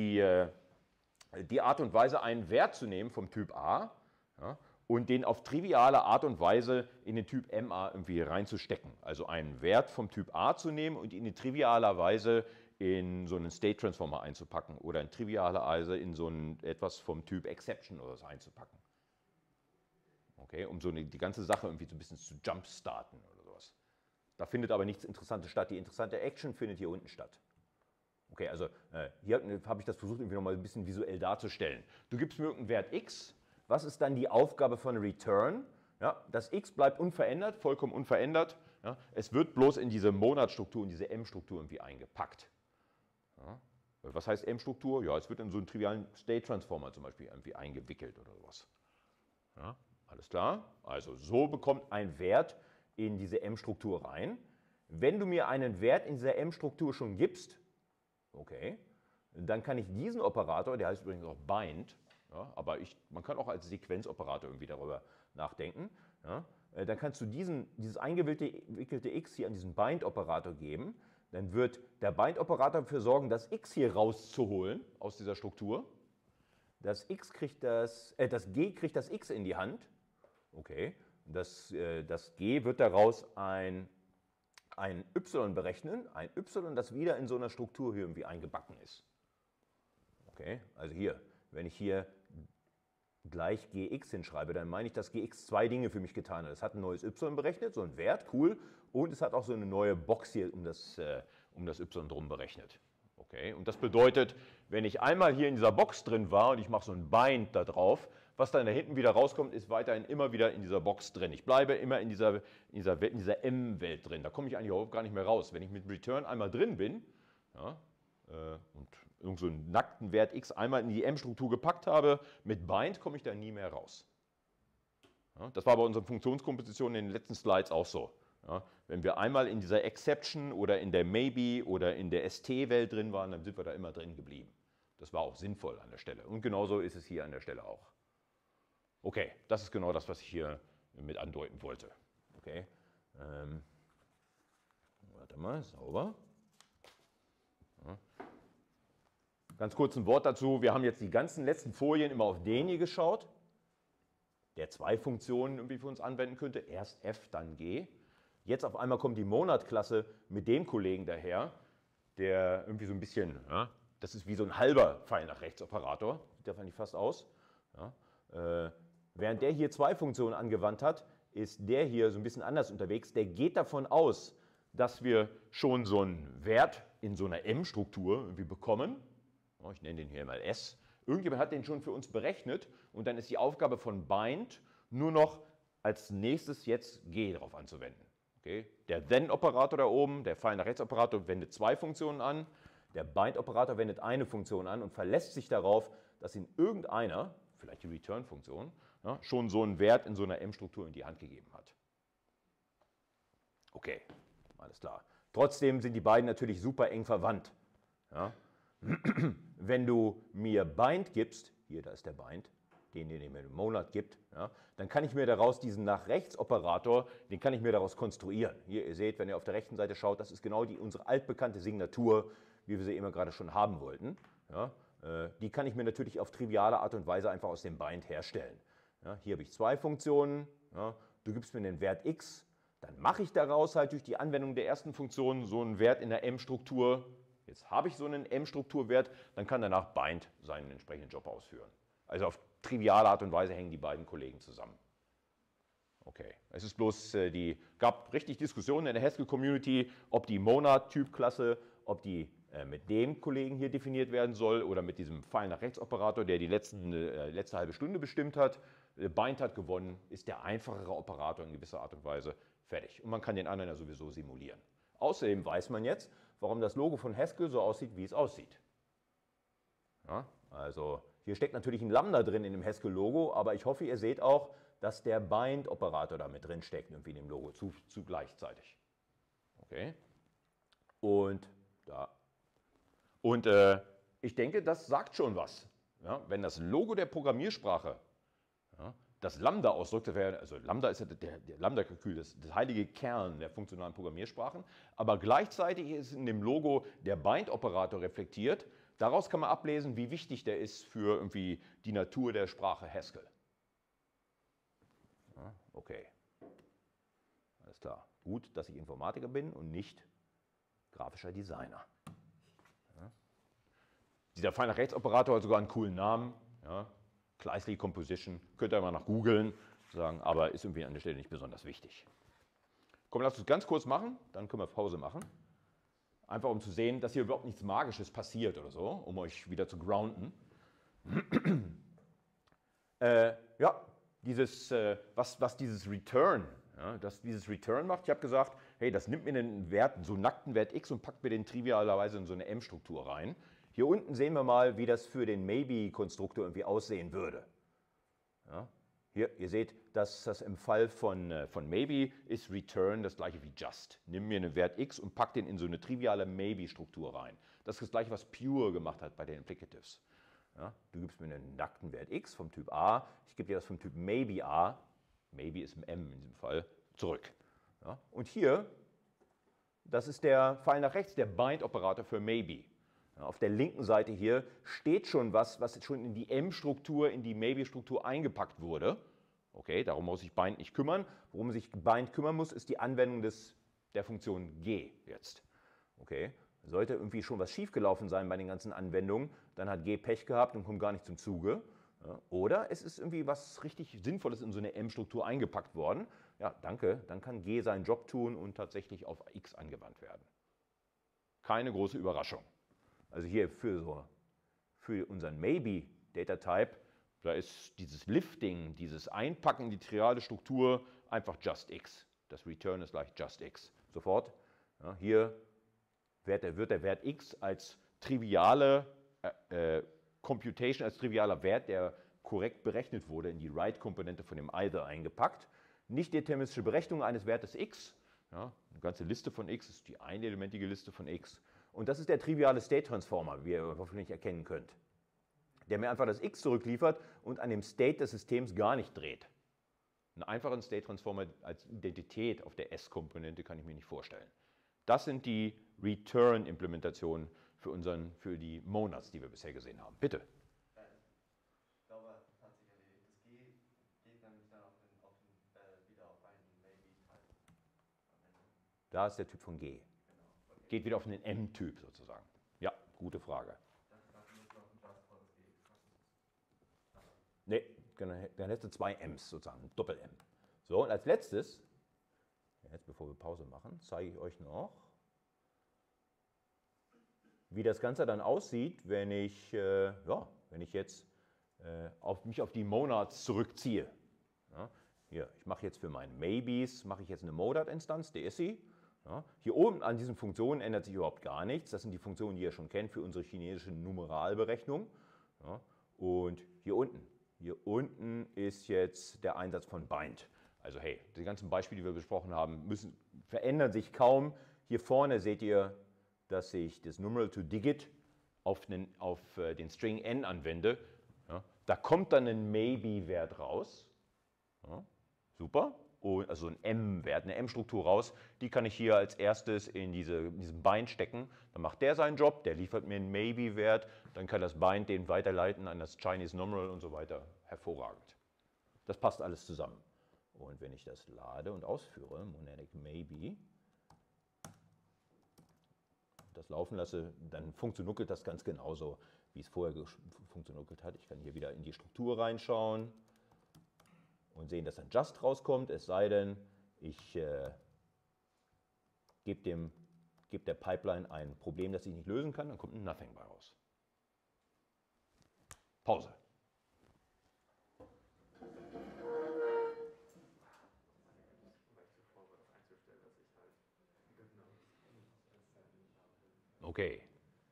die Art und Weise, einen Wert zu nehmen vom Typ A, ja, und den auf triviale Art und Weise in den Typ MA irgendwie reinzustecken. Also einen Wert vom Typ A zu nehmen und ihn in trivialer Weise in so einen State Transformer einzupacken oder in trivialer Weise in so etwas vom Typ Exception oder so einzupacken. Okay, um so die ganze Sache irgendwie so ein bisschen zu jumpstarten oder sowas. Da findet aber nichts Interessantes statt. Die interessante Action findet hier unten statt. Okay, also hier habe ich das versucht, irgendwie nochmal ein bisschen visuell darzustellen. Du gibst mir irgendeinen Wert x. Was ist dann die Aufgabe von Return? Ja, das x bleibt unverändert, vollkommen unverändert. Ja, es wird bloß in diese Monadstruktur, in diese M-Struktur irgendwie eingepackt. Ja, was heißt M-Struktur? Ja, es wird in so einen trivialen State Transformer zum Beispiel irgendwie eingewickelt oder sowas. Ja, alles klar? Also so bekommt ein Wert in diese M-Struktur rein. Wenn du mir einen Wert in dieser M-Struktur schon gibst, okay, dann kann ich diesen Operator, der heißt übrigens auch Bind, ja, aber man kann auch als Sequenzoperator irgendwie darüber nachdenken, ja, dann kannst du dieses eingewickelte x hier an diesen Bind-Operator geben, dann wird der Bind-Operator dafür sorgen, das x hier rauszuholen aus dieser Struktur. Das G kriegt das x in die Hand, okay, das G wird daraus ein y berechnen, ein y, das wieder in so einer Struktur hier irgendwie eingebacken ist. Okay, also hier, wenn ich hier gleich gx hinschreibe, dann meine ich, dass gx zwei Dinge für mich getan hat. Es hat ein neues y berechnet, so ein Wert, cool, und es hat auch so eine neue Box hier um das y drum berechnet. Okay, und das bedeutet, wenn ich einmal hier in dieser Box drin war und ich mache so ein Bind da drauf, was dann da hinten wieder rauskommt, ist weiterhin immer wieder in dieser Box drin. Ich bleibe immer in dieser M-Welt drin. Da komme ich eigentlich auch gar nicht mehr raus. Wenn ich mit Return einmal drin bin, ja, und irgend so einen nackten Wert x einmal in die M-Struktur gepackt habe, mit Bind komme ich da nie mehr raus. Ja, das war bei unseren Funktionskompositionen in den letzten Slides auch so. Ja, wenn wir einmal in dieser Exception oder in der Maybe oder in der ST-Welt drin waren, dann sind wir da immer drin geblieben. Das war auch sinnvoll an der Stelle. Und genauso ist es hier an der Stelle auch. Okay, das ist genau das, was ich hier mit andeuten wollte. Okay, warte mal, sauber. Ja. Ganz kurz ein Wort dazu. Wir haben jetzt die ganzen letzten Folien immer auf den hier geschaut, der zwei Funktionen irgendwie für uns anwenden könnte. Erst F, dann G. Jetzt auf einmal kommt die Monad-Klasse mit dem Kollegen daher, der irgendwie so ein bisschen, ja, das ist wie so ein halber Pfeil nach rechts Operator, sieht da fand ich fast aus. Ja, während der hier zwei Funktionen angewandt hat, ist der hier so ein bisschen anders unterwegs. Der geht davon aus, dass wir schon so einen Wert in so einer M-Struktur irgendwie bekommen. Ich nenne den hier mal S. Irgendjemand hat den schon für uns berechnet und dann ist die Aufgabe von Bind nur noch als nächstes jetzt G darauf anzuwenden. Okay? Der Then-Operator da oben, der Pfeil nach rechts Operator, wendet zwei Funktionen an. Der Bind-Operator wendet eine Funktion an und verlässt sich darauf, dass in irgendeiner, vielleicht die Return-Funktion, ja, schon so einen Wert in so einer M-Struktur in die Hand gegeben hat. Okay, alles klar. Trotzdem sind die beiden natürlich super eng verwandt. Ja. Wenn du mir Bind gibst, hier, da ist der Bind, den mir Monad gibt, ja, dann kann ich mir daraus diesen Nach-Rechts-Operator, den kann ich mir daraus konstruieren. Hier, ihr seht, wenn ihr auf der rechten Seite schaut, das ist genau unsere altbekannte Signatur, wie wir sie immer gerade schon haben wollten. Ja, die kann ich mir natürlich auf triviale Art und Weise einfach aus dem Bind herstellen. Ja, hier habe ich zwei Funktionen, ja, du gibst mir den Wert x, dann mache ich daraus halt durch die Anwendung der ersten Funktion so einen Wert in der M-Struktur. Jetzt habe ich so einen M-Strukturwert, dann kann danach Bind seinen entsprechenden Job ausführen. Also auf triviale Art und Weise hängen die beiden Kollegen zusammen. Okay, es ist bloß, gab richtig Diskussionen in der Haskell-Community, ob die Monad-Typklasse, ob die mit dem Kollegen hier definiert werden soll oder mit diesem Pfeil nach rechts Operator, der die letzte halbe Stunde bestimmt hat. Bind hat gewonnen, ist der einfachere Operator in gewisser Art und Weise, fertig. Und man kann den anderen ja sowieso simulieren. Außerdem weiß man jetzt, warum das Logo von Haskell so aussieht, wie es aussieht. Ja, also hier steckt natürlich ein Lambda drin in dem Haskell-Logo, aber ich hoffe, ihr seht auch, dass der Bind-Operator da mit drin steckt, irgendwie in dem Logo, zu gleichzeitig. Okay. Und da. Und ich denke, das sagt schon was. Ja, wenn das Logo der Programmiersprache, ja, das Lambda ausdrückt, also Lambda ist ja der Lambda-Kalkül, das heilige Kern der funktionalen Programmiersprachen, aber gleichzeitig ist in dem Logo der Bind-Operator reflektiert. Daraus kann man ablesen, wie wichtig der ist für irgendwie die Natur der Sprache Haskell. Ja, okay, alles klar. Gut, dass ich Informatiker bin und nicht grafischer Designer. Ja. Dieser Pfeil nach rechts Operator hat sogar einen coolen Namen. Ja. Kleisli Composition, könnt ihr mal nach googeln, sagen, aber ist irgendwie an der Stelle nicht besonders wichtig. Komm, lasst uns ganz kurz machen, dann können wir Pause machen. Einfach um zu sehen, dass hier überhaupt nichts Magisches passiert oder so, um euch wieder zu grounden. Ja, was dieses Return, ja, dieses Return macht, ich habe gesagt, hey, das nimmt mir einen Wert, so einen nackten Wert x und packt mir den trivialerweise in so eine M-Struktur rein. Hier unten sehen wir mal, wie das für den Maybe-Konstruktor irgendwie aussehen würde. Ja, hier, ihr seht, dass das im Fall von Maybe ist Return das gleiche wie Just. Nimm mir einen Wert x und pack den in so eine triviale Maybe-Struktur rein. Das ist das gleiche, was Pure gemacht hat bei den Implicatives. Ja, du gibst mir einen nackten Wert x vom Typ A, ich gebe dir das vom Typ Maybe A, Maybe ist im M in diesem Fall, zurück. Ja, und hier, das ist der Pfeil nach rechts, der Bind-Operator für Maybe. Ja, auf der linken Seite hier steht schon was schon in die M-Struktur, in die Maybe-Struktur eingepackt wurde. Okay, darum muss sich Bind nicht kümmern. Worum sich Bind kümmern muss, ist die Anwendung der Funktion G jetzt. Okay, sollte irgendwie schon was schiefgelaufen sein bei den ganzen Anwendungen, dann hat G Pech gehabt und kommt gar nicht zum Zuge. Ja, oder es ist irgendwie was richtig Sinnvolles in so eine M-Struktur eingepackt worden. Ja, danke, dann kann G seinen Job tun und tatsächlich auf X angewandt werden. Keine große Überraschung. Also hier für unseren Maybe-Data-Type, da ist dieses Lifting, dieses Einpacken in die triade Struktur einfach just x. Das Return ist gleich just x. Sofort. Ja, hier wird der Wert x als triviale Computation, als trivialer Wert, der korrekt berechnet wurde, in die Write-Komponente von dem either eingepackt. Nicht deterministische Berechnung eines Wertes x, Ja, eine ganze Liste von x ist die einelementige Liste von x. Und das ist der triviale State Transformer, wie ihr hoffentlich erkennen könnt, der mir einfach das x zurückliefert und an dem State des Systems gar nicht dreht. Einen einfachen State Transformer als Identität auf der S-Komponente kann ich mir nicht vorstellen. Das sind die Return-Implementationen für die Monads, die wir bisher gesehen haben. Bitte. Ich glaube, das hat sich erledigt. Das G geht nämlich dann wieder auf einen Maybe-Type am Ende. Da ist der Typ von G. Genau. Okay. Geht wieder auf einen M-Typ sozusagen. Ja, gute Frage. Das muss noch ein Just for das G passen. Nee, dann hättest du zwei M's sozusagen, Doppel-M. So, und als letztes, jetzt bevor wir Pause machen, zeige ich euch noch, wie das Ganze dann aussieht, wenn ich jetzt mich auf die Monads zurückziehe. Ja, hier, ich mache jetzt für meine Maybes, mache ich jetzt eine Monad-Instanz, die ist sie. Ja, hier oben an diesen Funktionen ändert sich überhaupt gar nichts. Das sind die Funktionen, die ihr schon kennt für unsere chinesische Numeralberechnung. Ja, und hier unten ist jetzt der Einsatz von Bind. Also hey, die ganzen Beispiele, die wir besprochen haben, verändern sich kaum. Hier vorne seht ihr, dass ich das Numeral to Digit auf den String n anwende. Ja, da kommt dann ein Maybe-Wert raus. Ja, super. Also ein M-Wert, eine M-Struktur raus. Die kann ich hier als erstes in diesen Bind stecken. Dann macht der seinen Job, der liefert mir einen Maybe-Wert. Dann kann das Bind den weiterleiten an das Chinese Numeral und so weiter. Hervorragend. Das passt alles zusammen. Und wenn ich das lade und ausführe, Monadic Maybe, das laufen lasse, dann funktioniert das ganz genauso, wie es vorher funktioniert hat. Ich kann hier wieder in die Struktur reinschauen und sehen, dass ein Just rauskommt, es sei denn, ich gebe der Pipeline ein Problem, das ich nicht lösen kann, dann kommt ein Nothing bei raus. Pause. Okay.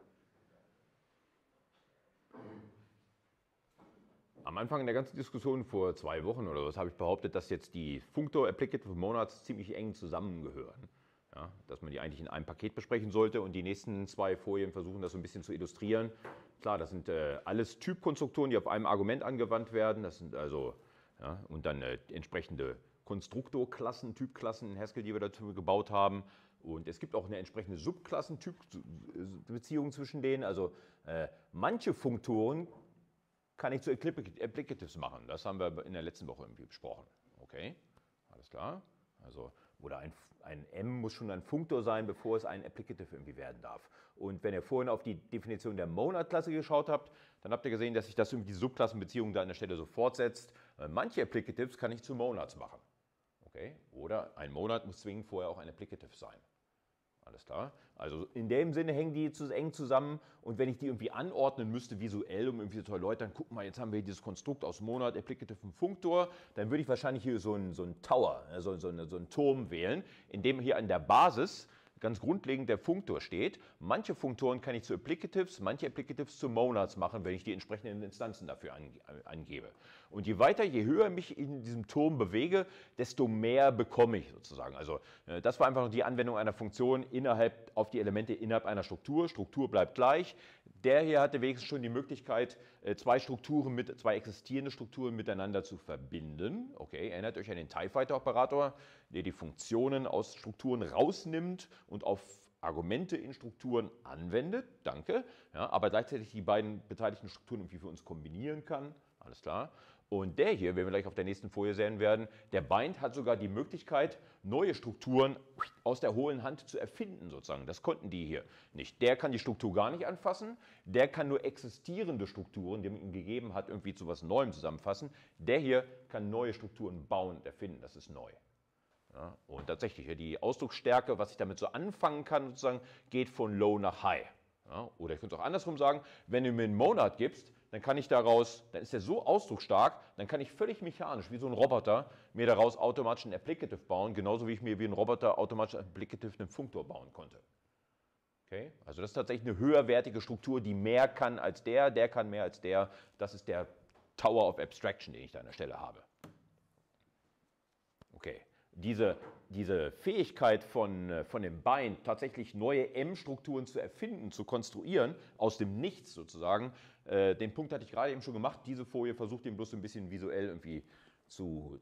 Am Anfang der ganzen Diskussion vor 2 Wochen oder was habe ich behauptet, dass jetzt die Functor Applicative Monads ziemlich eng zusammengehören. Ja, dass man die eigentlich in einem Paket besprechen sollte und die nächsten 2 Folien versuchen das so ein bisschen zu illustrieren. Klar, das sind alles Typkonstruktoren, die auf einem Argument angewandt werden. Das sind also, ja, und dann entsprechende Konstruktorklassen, Typklassen in Haskell, die wir dazu gebaut haben. Und es gibt auch eine entsprechende Subklassen-Typ-Beziehung zwischen denen. Also manche Funktoren kann ich zu Applicatives machen. Das haben wir in der letzten Woche irgendwie besprochen. Okay, alles klar. Also, oder ein M muss schon ein Funktor sein, bevor es ein Applicative irgendwie werden darf. Und wenn ihr vorhin auf die Definition der Monad-Klasse geschaut habt, dann habt ihr gesehen, dass sich das irgendwie die Subklassenbeziehung da an der Stelle so fortsetzt. Manche Applicatives kann ich zu Monads machen. Okay? Oder ein Monad muss zwingend vorher auch ein Applicative sein. Alles klar? Also in dem Sinne hängen die zu eng zusammen und wenn ich die irgendwie anordnen müsste visuell, um irgendwie zu erläutern, guck mal, jetzt haben wir hier dieses Konstrukt aus Monad, Applicative und Funktor, dann würde ich wahrscheinlich hier so einen Tower, so einen Turm wählen, in dem hier an der Basis ganz grundlegend der Funktor steht. Manche Funktoren kann ich zu Applicatives, manche Applicatives zu Monads machen, wenn ich die entsprechenden Instanzen dafür angebe. Und je weiter, je höher mich in diesem Turm bewege, desto mehr bekomme ich sozusagen. Also das war einfach noch die Anwendung einer Funktion auf die Elemente innerhalb einer Struktur. Struktur bleibt gleich. Der hier hatte wenigstens schon die Möglichkeit, zwei existierende Strukturen miteinander zu verbinden. Okay, erinnert euch an den TIE Fighter Operator, der die Funktionen aus Strukturen rausnimmt und auf Argumente in Strukturen anwendet. Danke. Ja, aber gleichzeitig die beiden beteiligten Strukturen irgendwie für uns kombinieren kann. Alles klar. Und der hier, wenn wir gleich auf der nächsten Folie sehen werden, der Bind hat sogar die Möglichkeit, neue Strukturen aus der hohlen Hand zu erfinden sozusagen. Das konnten die hier nicht. Der kann die Struktur gar nicht anfassen, der kann nur existierende Strukturen, die man ihm gegeben hat, irgendwie zu etwas Neuem zusammenfassen. Der hier kann neue Strukturen bauen und erfinden, das ist neu. Ja, und tatsächlich, die Ausdrucksstärke, was ich damit so anfangen kann, sozusagen, geht von Low nach High. Ja, oder ich könnte es auch andersrum sagen, wenn du mir einen Monad gibst, dann kann ich daraus, dann ist er so ausdrucksstark, dann kann ich völlig mechanisch, wie so ein Roboter, mir daraus automatisch ein Applicative bauen, genauso wie ich mir wie ein Roboter automatisch ein Applicative einen Funktor bauen konnte. Okay? Also das ist tatsächlich eine höherwertige Struktur, die mehr kann als der kann mehr als der. Das ist der Tower of Abstraction, den ich da an der Stelle habe. Okay. Diese diese Fähigkeit von dem Bind, tatsächlich neue M-Strukturen zu erfinden, zu konstruieren, aus dem Nichts sozusagen, den Punkt hatte ich gerade eben schon gemacht. Diese Folie versucht ihn bloß ein bisschen visuell irgendwie zu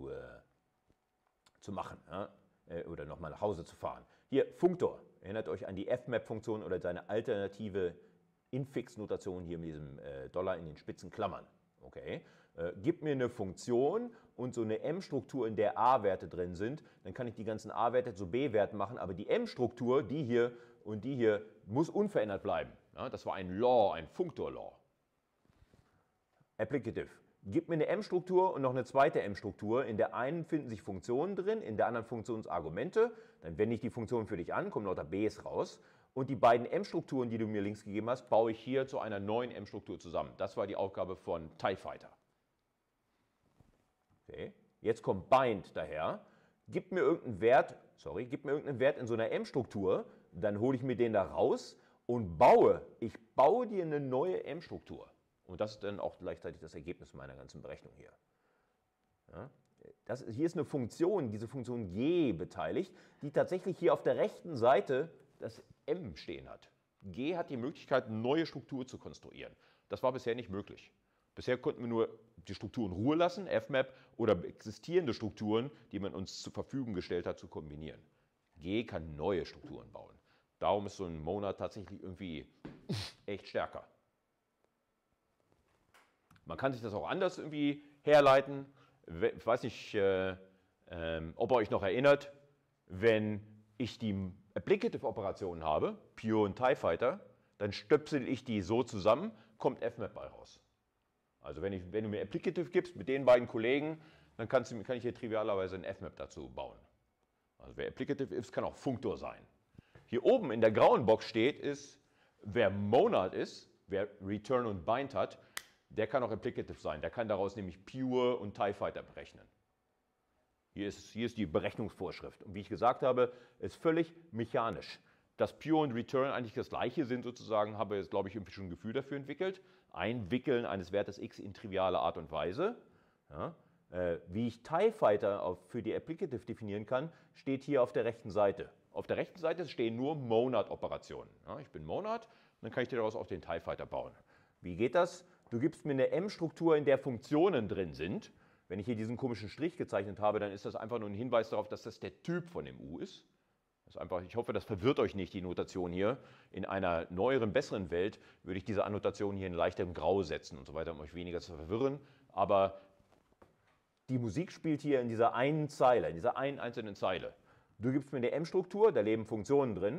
machen, ja? Oder nochmal nach Hause zu fahren. Hier, Funktor. Erinnert euch an die Fmap-Funktion oder seine alternative Infix-Notation hier mit diesem Dollar in den spitzen Klammern. Okay. Gib mir eine Funktion und so eine M-Struktur, in der A-Werte drin sind, dann kann ich die ganzen A-Werte zu B-Werten machen, aber die M-Struktur, die hier und die hier, muss unverändert bleiben. Ja, das war ein Law, ein Funktor-Law. Applicative. Gib mir eine M-Struktur und noch eine zweite M-Struktur. In der einen finden sich Funktionen drin, in der anderen Funktionsargumente. Dann wende ich die Funktion für dich an, kommen lauter Bs raus. Und die beiden M-Strukturen, die du mir links gegeben hast, baue ich hier zu einer neuen M-Struktur zusammen. Das war die Aufgabe von TIE Fighter. Okay. Jetzt kommt Bind daher. Gib mir irgendeinen Wert in so einer M-Struktur, dann hole ich mir den da raus und ich baue dir eine neue M-Struktur. Und das ist dann auch gleichzeitig das Ergebnis meiner ganzen Berechnung hier. Ja. Hier ist eine Funktion, diese Funktion G beteiligt, die tatsächlich hier auf der rechten Seite das M stehen hat. G hat die Möglichkeit, eine neue Struktur zu konstruieren. Das war bisher nicht möglich. Bisher konnten wir nur die Struktur in Ruhe lassen, Fmap, oder existierende Strukturen, die man uns zur Verfügung gestellt hat, zu kombinieren. G kann neue Strukturen bauen. Darum ist so ein Monad tatsächlich irgendwie echt stärker. Man kann sich das auch anders irgendwie herleiten. Ich weiß nicht, ob ihr euch noch erinnert, wenn ich die Applicative-Operationen habe, Pure und TIE Fighter, dann stöpsel ich die so zusammen, kommt Fmap bei raus. Also wenn du mir Applicative gibst mit den beiden Kollegen, dann kann ich hier trivialerweise ein Fmap dazu bauen. Also wer Applicative ist, kann auch Funktor sein. Hier oben in der grauen Box steht, wer Monad ist, wer Return und Bind hat, der kann auch Applicative sein. Der kann daraus nämlich Pure und TIE Fighter berechnen. Hier ist die Berechnungsvorschrift. Und wie ich gesagt habe, ist völlig mechanisch. Dass Pure und Return eigentlich das gleiche sind sozusagen, habe ich jetzt, glaube ich, irgendwie schon ein Gefühl dafür entwickelt. Einwickeln eines Wertes x in triviale Art und Weise. Ja. Wie ich TIE Fighter für die Applicative definieren kann, steht hier auf der rechten Seite. Auf der rechten Seite stehen nur Monad-Operationen. Ja, ich bin Monad, dann kann ich dir daraus auch den TIE Fighter bauen. Wie geht das? Du gibst mir eine M-Struktur, in der Funktionen drin sind. Wenn ich hier diesen komischen Strich gezeichnet habe, dann ist das einfach nur ein Hinweis darauf, dass das der Typ von dem U ist. Das ist einfach, ich hoffe, das verwirrt euch nicht, die Notation hier. In einer neueren, besseren Welt würde ich diese Annotation hier in leichtem Grau setzen und so weiter, um euch weniger zu verwirren. Aber die Musik spielt hier in dieser einen Zeile, in dieser einen einzelnen Zeile. Du gibst mir eine M-Struktur, da leben Funktionen drin.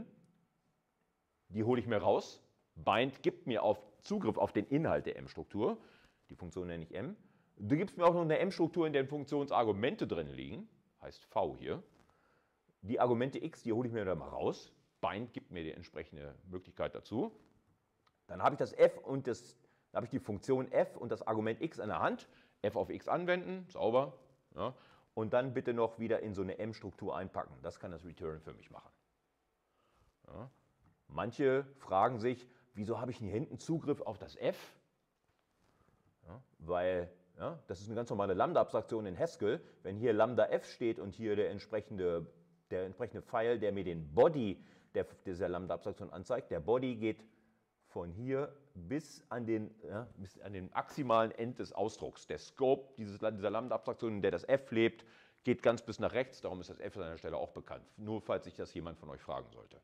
Die hole ich mir raus. Bind gibt mir Zugriff auf den Inhalt der M-Struktur. Die Funktion nenne ich M. Du gibst mir auch noch eine M-Struktur, in der Funktionsargumente drin liegen. Heißt V hier. Die Argumente x, die hole ich mir dann mal raus. Bind gibt mir die entsprechende Möglichkeit dazu. Dann habe ich das f und dann habe ich die Funktion f und das Argument x an der Hand. F auf x anwenden, sauber. Ja. Und dann bitte noch wieder in so eine M-Struktur einpacken. Das kann das Return für mich machen. Ja. Manche fragen sich, wieso habe ich hier hinten Zugriff auf das f? Ja, weil das ist eine ganz normale Lambda-Abstraktion in Haskell. Wenn hier Lambda f steht und hier der entsprechende Pfeil, der mir den Body dieser Lambda-Abstraktion anzeigt, der Body geht von hier bis an den maximalen End des Ausdrucks. Der Scope dieser Lambda-Abstraktion, in der das f lebt, geht ganz bis nach rechts. Darum ist das f an einer Stelle auch bekannt. Nur falls sich das jemand von euch fragen sollte.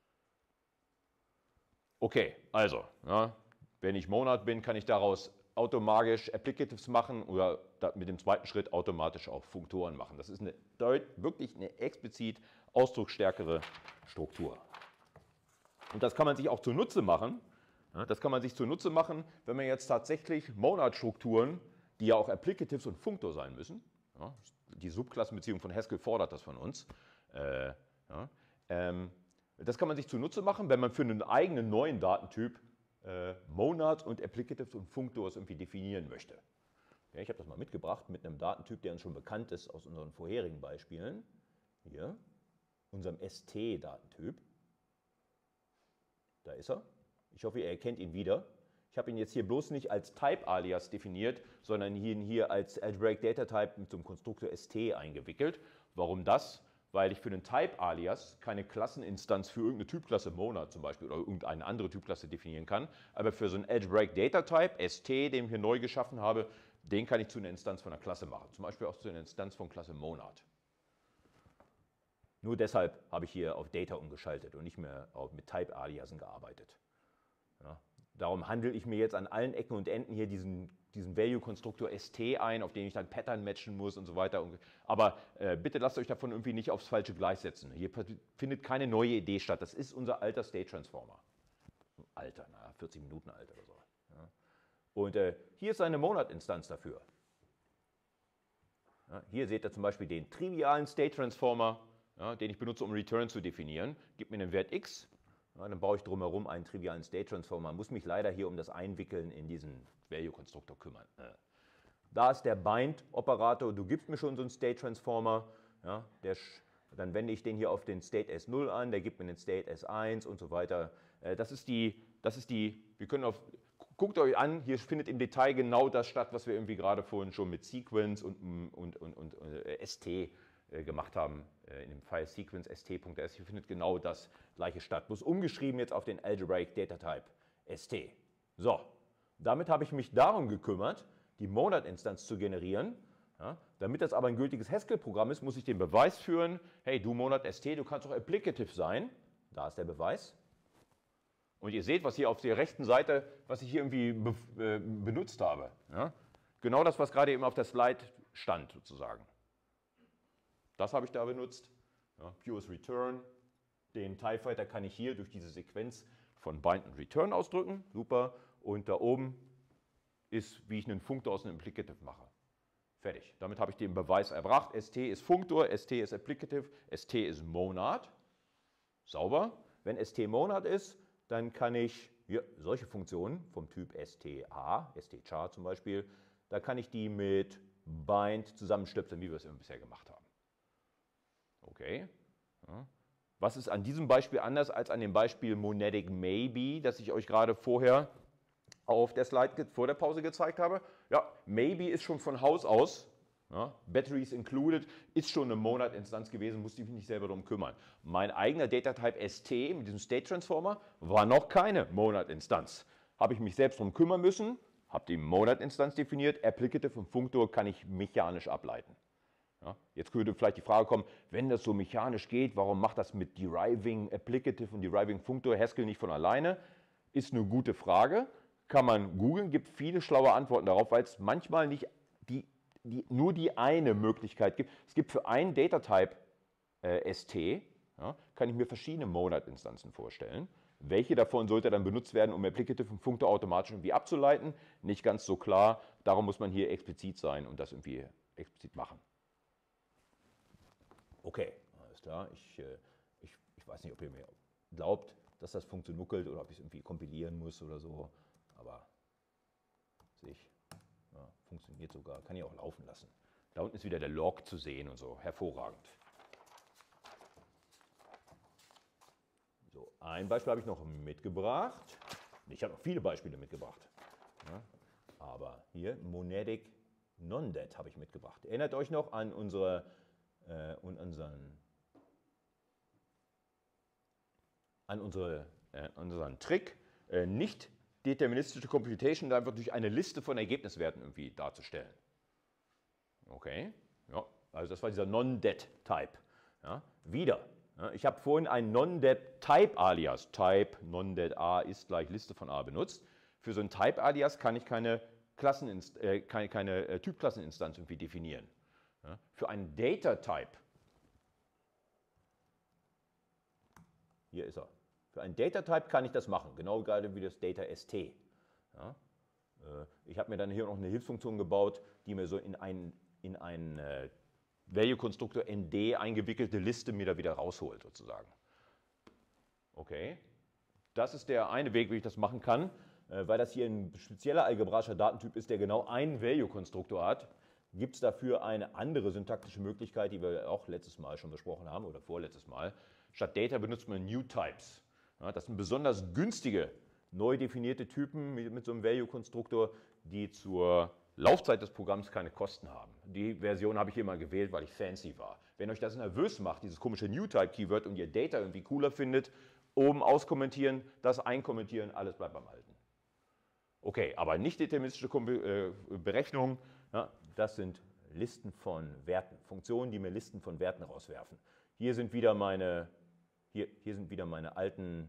Okay, also, wenn ich Monad bin, kann ich daraus automatisch Applicatives machen oder mit dem zweiten Schritt automatisch auch Funktoren machen. Das ist wirklich eine explizit ausdrucksstärkere Struktur. Und das kann man sich auch zunutze machen. Das kann man sich zunutze machen, wenn man jetzt tatsächlich Monad-Strukturen, die ja auch Applicatives und Funktor sein müssen, die Subklassenbeziehung von Haskell fordert das von uns, das kann man sich zunutze machen, wenn man für einen eigenen neuen Datentyp Monads und Applicatives und Funktors irgendwie definieren möchte. Ja, ich habe das mal mitgebracht mit einem Datentyp, der uns schon bekannt ist aus unseren vorherigen Beispielen. Hier, unserem ST-Datentyp. Da ist er. Ich hoffe, ihr erkennt ihn wieder. Ich habe ihn jetzt hier bloß nicht als Type-Alias definiert, sondern hier als Algebraic Data Type mit so einem Konstruktor ST eingewickelt. Warum das? weil ich für einen Type-Alias keine Klasseninstanz für irgendeine Typklasse Monad zum Beispiel oder irgendeine andere Typklasse definieren kann. Aber für so einen Algebraic Data Type, ST, den ich hier neu geschaffen habe, den kann ich zu einer Instanz von einer Klasse machen. Zum Beispiel auch zu einer Instanz von Klasse Monad. Nur deshalb habe ich hier auf Data umgeschaltet und nicht mehr mit Type-Aliasen gearbeitet. Ja, darum handle ich mir jetzt an allen Ecken und Enden hier diesen Value-Konstruktor ST ein, auf den ich dann Pattern matchen muss und so weiter. Aber bitte lasst euch davon irgendwie nicht aufs falsche Gleis setzen. Hier findet keine neue Idee statt. Das ist unser alter State Transformer. Alter, 40 Minuten alt oder so. Ja. Und hier ist eine Monad-Instanz dafür. Ja, hier seht ihr zum Beispiel den trivialen State Transformer, ja, den ich benutze, um Return zu definieren. Gib mir einen Wert x, ja, dann baue ich drumherum einen trivialen State Transformer. Muss mich leider hier um das Einwickeln in diesen Value-Konstruktor kümmern. Da ist der Bind-Operator, du gibst mir schon so einen State Transformer, ja, dann wende ich den hier auf den State S0 an, der gibt mir den State S1 und so weiter. Wir können guckt euch an, hier findet im Detail genau das statt, was wir irgendwie gerade vorhin schon mit Sequence und ST gemacht haben, in dem File Sequence st.s. Hier findet genau das gleiche statt, bloß umgeschrieben jetzt auf den Algebraic Data Type st. So, damit habe ich mich darum gekümmert, die Monad-Instanz zu generieren. Ja, damit das aber ein gültiges Haskell-Programm ist, muss ich den Beweis führen, hey, du Monad st, du kannst auch applicative sein. Da ist der Beweis. Und ihr seht, was hier auf der rechten Seite, was ich hier irgendwie benutzt habe. Ja? Genau das, was gerade eben auf der Slide stand, sozusagen. Das habe ich da benutzt. Ja, Pure's Return. Den TIE Fighter kann ich hier durch diese Sequenz von Bind und Return ausdrücken. Super. Und da oben ist, wie ich einen Funktor aus einem Applicative mache. Fertig. Damit habe ich den Beweis erbracht. ST ist Funktor, ST ist Applicative, ST ist Monad. Sauber. Wenn ST Monad ist, dann kann ich solche Funktionen vom Typ STA, stchar zum Beispiel, da kann ich die mit Bind zusammenstöpseln, wie wir es immer bisher gemacht haben. Okay. Ja. Was ist an diesem Beispiel anders als an dem Beispiel Monadic Maybe, das ich euch gerade vorher auf der Slide vor der Pause gezeigt habe? Ja, Maybe ist schon von Haus aus, ja, Batteries included, ist schon eine Monad-Instanz gewesen, musste ich mich nicht selber darum kümmern. Mein eigener Data-Type ST mit diesem State Transformer war noch keine Monad-Instanz. Habe ich mich selbst darum kümmern müssen, habe die Monad-Instanz definiert, Applicative und Funktor kann ich mechanisch ableiten. Ja, jetzt könnte vielleicht die Frage kommen, wenn das so mechanisch geht, warum macht das mit Deriving Applicative und Deriving Funktor Haskell nicht von alleine? Ist eine gute Frage, kann man googeln, gibt viele schlaue Antworten darauf, weil es manchmal nicht nur die eine Möglichkeit gibt. Es gibt für einen Data-Type ST, ja, kann ich mir verschiedene Monad-Instanzen vorstellen. Welche davon sollte dann benutzt werden, um Applicative und Funktor automatisch irgendwie abzuleiten? Nicht ganz so klar, darum muss man hier explizit sein und das irgendwie explizit machen. Okay, alles klar. Ich weiß nicht, ob ihr mir glaubt, dass das funktioniert oder ob ich es irgendwie kompilieren muss oder so, aber sehe ich. Ja, funktioniert sogar, kann ich auch laufen lassen. Da unten ist wieder der Log zu sehen und so, hervorragend. So, ein Beispiel habe ich noch mitgebracht. Ich habe noch viele Beispiele mitgebracht. Ja, aber hier, Monadic Non-Det habe ich mitgebracht. Erinnert euch noch an unseren Trick, nicht deterministische Computation einfach durch eine Liste von Ergebniswerten irgendwie darzustellen. Okay, ja, also das war dieser Non-Det-Type. Ja, wieder, ja, ich habe vorhin ein Non-Det-Type-Alias, Type Non-Det A ist gleich Liste von A benutzt. Für so ein Type-Alias kann ich keine Typklasseninstanz irgendwie definieren. Ja, für einen Data-Type, hier ist er. Für einen Data-Type kann ich das machen, genau gerade wie das Data-ST. Ja, ich habe mir dann hier noch eine Hilfsfunktion gebaut, die mir so in einen Value-Konstruktor ND eingewickelte Liste mir da wieder rausholt, sozusagen. Okay, das ist der eine Weg, wie ich das machen kann, weil das hier ein spezieller algebraischer Datentyp ist, der genau einen Value-Konstruktor hat. Gibt es dafür eine andere syntaktische Möglichkeit, die wir auch letztes Mal schon besprochen haben oder vorletztes Mal. Statt Data benutzt man New Types. Ja, das sind besonders günstige, neu definierte Typen mit so einem Value-Konstruktor, die zur Laufzeit des Programms keine Kosten haben. Die Version habe ich hier mal gewählt, weil ich fancy war. Wenn euch das nervös macht, dieses komische New-Type-Keyword und ihr Data irgendwie cooler findet, oben auskommentieren, das einkommentieren, alles bleibt beim Alten. Okay, aber nicht deterministische Berechnungen, ja, das sind Listen von Werten, Funktionen, die mir Listen von Werten rauswerfen. Hier sind wieder meine alten,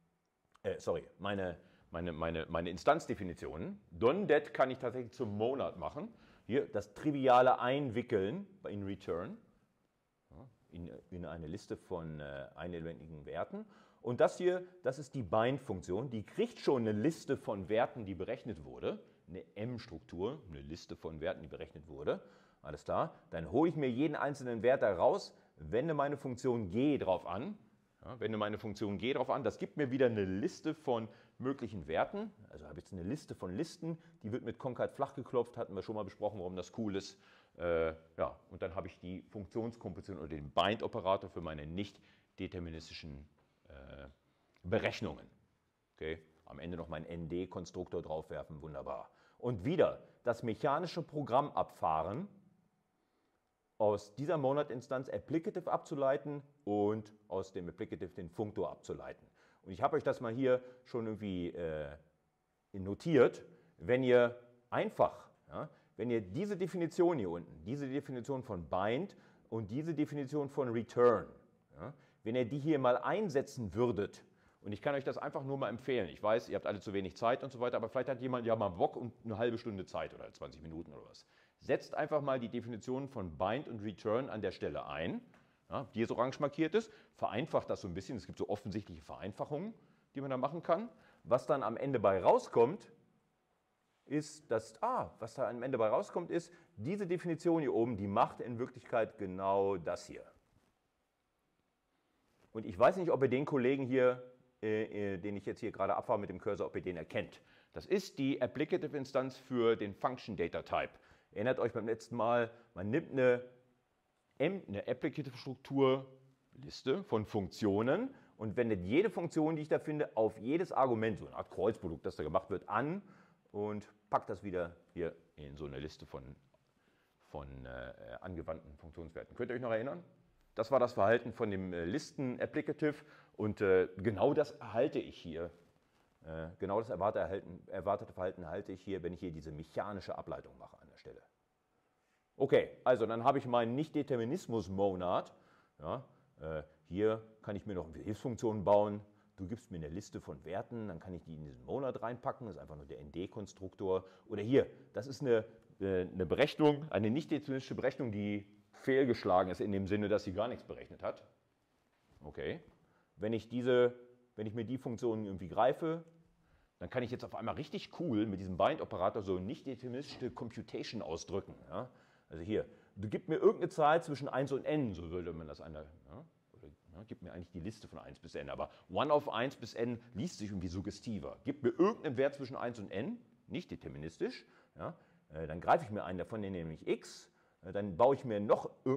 meine Instanzdefinitionen. Don-Det kann ich tatsächlich zum Monat machen. Hier das triviale Einwickeln in Return, in eine Liste von einelementigen Werten. Und das hier, das ist die Bind-Funktion, die kriegt schon eine Liste von Werten, die berechnet wurde, eine M-Struktur, eine Liste von Werten, die berechnet wurde. Alles klar, dann hole ich mir jeden einzelnen Wert da raus, wende meine Funktion G drauf an. Ja, wende meine Funktion G drauf an, das gibt mir wieder eine Liste von möglichen Werten. Also habe ich jetzt eine Liste von Listen, die wird mit Concat flach geklopft, hatten wir schon mal besprochen, warum das cool ist. Ja, und dann habe ich die Funktionskomposition oder den Bind-Operator für meine nicht deterministischen Berechnungen. Okay? Am Ende noch meinen ND-Konstruktor draufwerfen, wunderbar. Und wieder das mechanische Programm abfahren, aus dieser Monad-Instanz Applicative abzuleiten und aus dem Applicative den Funktor abzuleiten. Und ich habe euch das mal hier schon irgendwie notiert, wenn ihr einfach, ja, wenn ihr diese Definition hier unten, diese Definition von Bind und diese Definition von Return, ja, wenn ihr die hier mal einsetzen würdet, und ich kann euch das einfach nur mal empfehlen, ich weiß, ihr habt alle zu wenig Zeit und so weiter, aber vielleicht hat jemand ja mal Bock und eine halbe Stunde Zeit oder 20 Minuten oder was. Setzt einfach mal die Definition von Bind und Return an der Stelle ein, ja, die jetzt orange markiert ist, vereinfacht das so ein bisschen, es gibt so offensichtliche Vereinfachungen, die man da machen kann. Was dann am Ende bei rauskommt, ist, diese Definition hier oben, die macht in Wirklichkeit genau das hier. Und ich weiß nicht, ob ihr den Kollegen hier, den ich jetzt hier gerade abfahre mit dem Cursor, ob ihr den erkennt. Das ist die Applicative-Instanz für den Function Data Type. Erinnert euch beim letzten Mal, man nimmt eine Applicative-Struktur-Liste von Funktionen und wendet jede Funktion, die ich da finde, auf jedes Argument, so eine Art Kreuzprodukt, das da gemacht wird, an und packt das wieder hier in so eine Liste von angewandten Funktionswerten. Könnt ihr euch noch erinnern? Das war das Verhalten von dem Listen-Applicative und genau das erhalte ich hier. Genau das erwartete Verhalten erhalte ich hier, wenn ich hier diese mechanische Ableitung mache an der Stelle. Okay, also dann habe ich meinen Nicht-Determinismus-Monad. Ja, hier kann ich mir noch Hilfsfunktionen bauen. Du gibst mir eine Liste von Werten, dann kann ich die in diesen Monad reinpacken. Das ist einfach nur der ND-Konstruktor. Oder hier, das ist eine Berechnung, eine nicht-deterministische Berechnung, die fehlgeschlagen ist in dem Sinne, dass sie gar nichts berechnet hat. Okay. Wenn ich mir die Funktionen irgendwie greife, dann kann ich jetzt auf einmal richtig cool mit diesem Bind-Operator so nicht-deterministische Computation ausdrücken. Ja? Also hier, du gibst mir irgendeine Zahl zwischen 1 und n, so würde man das gib mir eigentlich die Liste von 1 bis n, aber 1 auf 1 bis n liest sich irgendwie suggestiver. Gib mir irgendeinen Wert zwischen 1 und n, nicht deterministisch, ja? Dann greife ich mir einen davon, den nehme ich x, dann baue ich mir einen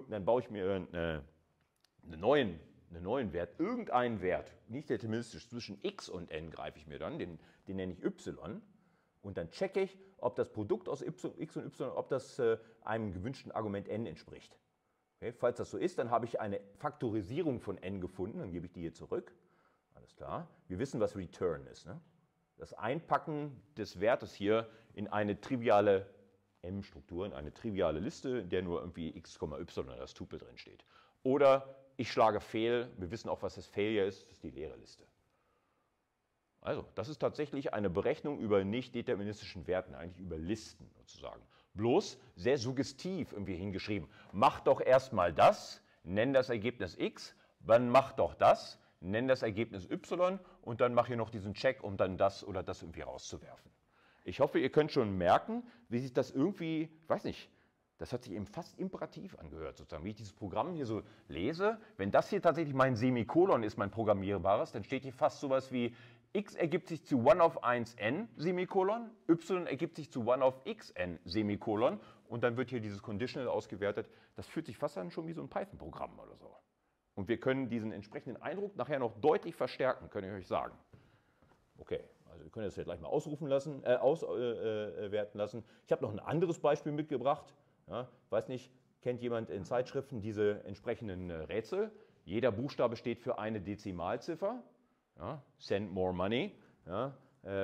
neuen Wert, irgendeinen Wert, nicht deterministisch, zwischen x und n greife ich mir dann, den nenne ich y, und dann checke ich, ob das Produkt aus x und y, ob das einem gewünschten Argument n entspricht. Okay, falls das so ist, dann habe ich eine Faktorisierung von n gefunden, dann gebe ich die hier zurück. Alles klar. Wir wissen, was Return ist. Ne? Das Einpacken des Wertes hier in eine triviale M-Struktur, in eine triviale Liste, in der nur irgendwie x, y das Tupel drin steht. Oder ich schlage fehl, wir wissen auch, was das Failure ist, das ist die leere Liste. Also, das ist tatsächlich eine Berechnung über nicht deterministischen Werten, eigentlich über Listen sozusagen. Bloß sehr suggestiv irgendwie hingeschrieben. Mach doch erstmal das, nenn das Ergebnis x, dann mach doch das, nenn das Ergebnis y und dann mach hier noch diesen Check, um dann das oder das irgendwie rauszuwerfen. Ich hoffe, ihr könnt schon merken, wie sich das irgendwie, ich weiß nicht, das hat sich eben fast imperativ angehört, sozusagen. Wie ich dieses Programm hier so lese, wenn das hier tatsächlich mein Semikolon ist, mein programmierbares, dann steht hier fast sowas wie x ergibt sich zu 1 auf 1n, Semikolon, y ergibt sich zu 1 auf xn, Semikolon, und dann wird hier dieses Conditional ausgewertet. Das fühlt sich fast an schon wie so ein Python-Programm oder so. Und wir können diesen entsprechenden Eindruck nachher noch deutlich verstärken, kann ich euch sagen. Okay, also wir können das jetzt gleich mal auswerten lassen. Ich habe noch ein anderes Beispiel mitgebracht. Ja, weiß nicht, Kennt jemand in Zeitschriften diese entsprechenden Rätsel? Jeder Buchstabe steht für eine Dezimalziffer. Ja, send more money. Ja,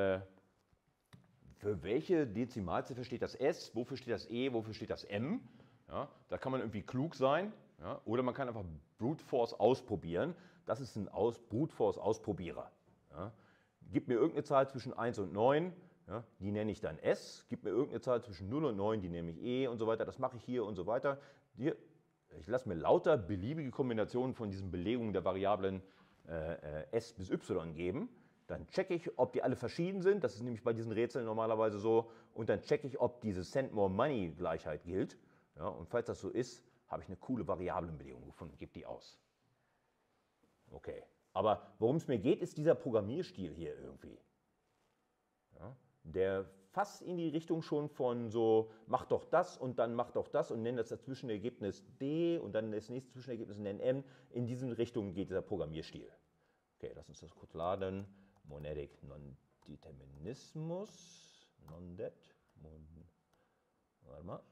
für welche Dezimalziffer steht das S? Wofür steht das E? Wofür steht das M? Ja, da kann man irgendwie klug sein. Ja, oder man kann einfach Brute Force ausprobieren. Das ist ein Brute Force Ausprobierer. Ja, gib mir irgendeine Zahl zwischen 1 und 9. Ja, die nenne ich dann S, gib mir irgendeine Zahl zwischen 0 und 9, die nenne ich E und so weiter, das mache ich hier und so weiter. Ich lasse mir lauter beliebige Kombinationen von diesen Belegungen der Variablen S bis Y geben, dann checke ich, ob die alle verschieden sind, das ist nämlich bei diesen Rätseln normalerweise so, und dann checke ich, ob diese Send More Money Gleichheit gilt. Ja, und falls das so ist, habe ich eine coole Variablenbelegung gefunden, gebe die aus. Okay, aber worum es mir geht, ist dieser Programmierstil hier irgendwie. Ja, der fast in die Richtung schon von so, mach doch das und dann mach doch das und nenn das Zwischenergebnis D und dann das nächste Zwischenergebnis nenn M. In diesen Richtungen geht dieser Programmierstil. Okay, lass uns das kurz laden. Monadic Non-Determinismus. Non-Det. Warte mal.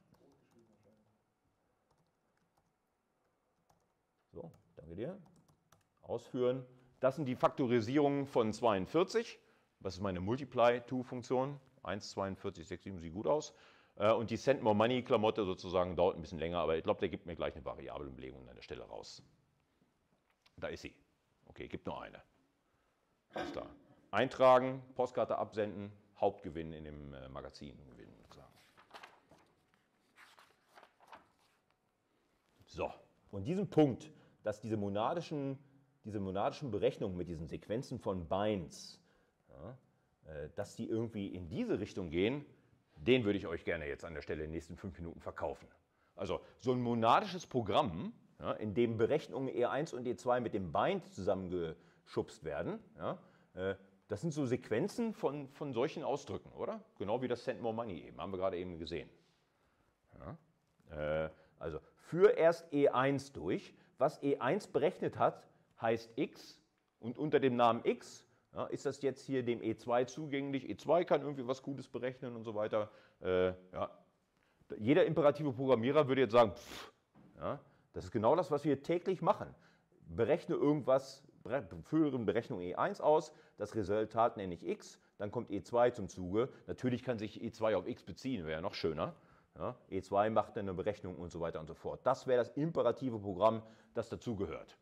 So, danke dir. Ausführen. Das sind die Faktorisierungen von 42. Was ist meine Multiply-To-Funktion? 1, 42, 6, 7 sieht gut aus. Und die Send More Money-Klamotte sozusagen dauert ein bisschen länger, aber ich glaube, der gibt mir gleich eine Variablenbelegung an der Stelle raus. Da ist sie. Okay, gibt nur eine. Alles klar. Eintragen, Postkarte absenden, Hauptgewinn in dem Magazin gewinnen. So, und diesen Punkt, dass diese monadischen Berechnungen mit diesen Sequenzen von Binds, ja, dass die irgendwie in diese Richtung gehen, den würde ich euch gerne jetzt an der Stelle in den nächsten 5 Minuten verkaufen. Also so ein monadisches Programm, ja, in dem Berechnungen E1 und E2 mit dem Bind zusammengeschubst werden, ja, das sind so Sequenzen von solchen Ausdrücken, oder? Genau wie das Send More Money eben, haben wir gerade eben gesehen. Ja, also führ erst E1 durch. Was E1 berechnet hat, heißt x und unter dem Namen x, ja, ist das jetzt hier dem E2 zugänglich. E2 kann irgendwie was Gutes berechnen und so weiter. Ja. Jeder imperative Programmierer würde jetzt sagen, pff, ja, das ist genau das, was wir täglich machen. Berechne irgendwas, führe Berechnung E1 aus, das Resultat nenne ich x, dann kommt E2 zum Zuge. Natürlich kann sich E2 auf x beziehen, wäre ja noch schöner. Ja, E2 macht dann eine Berechnung und so weiter und so fort. Das wäre das imperative Programm, das dazugehört.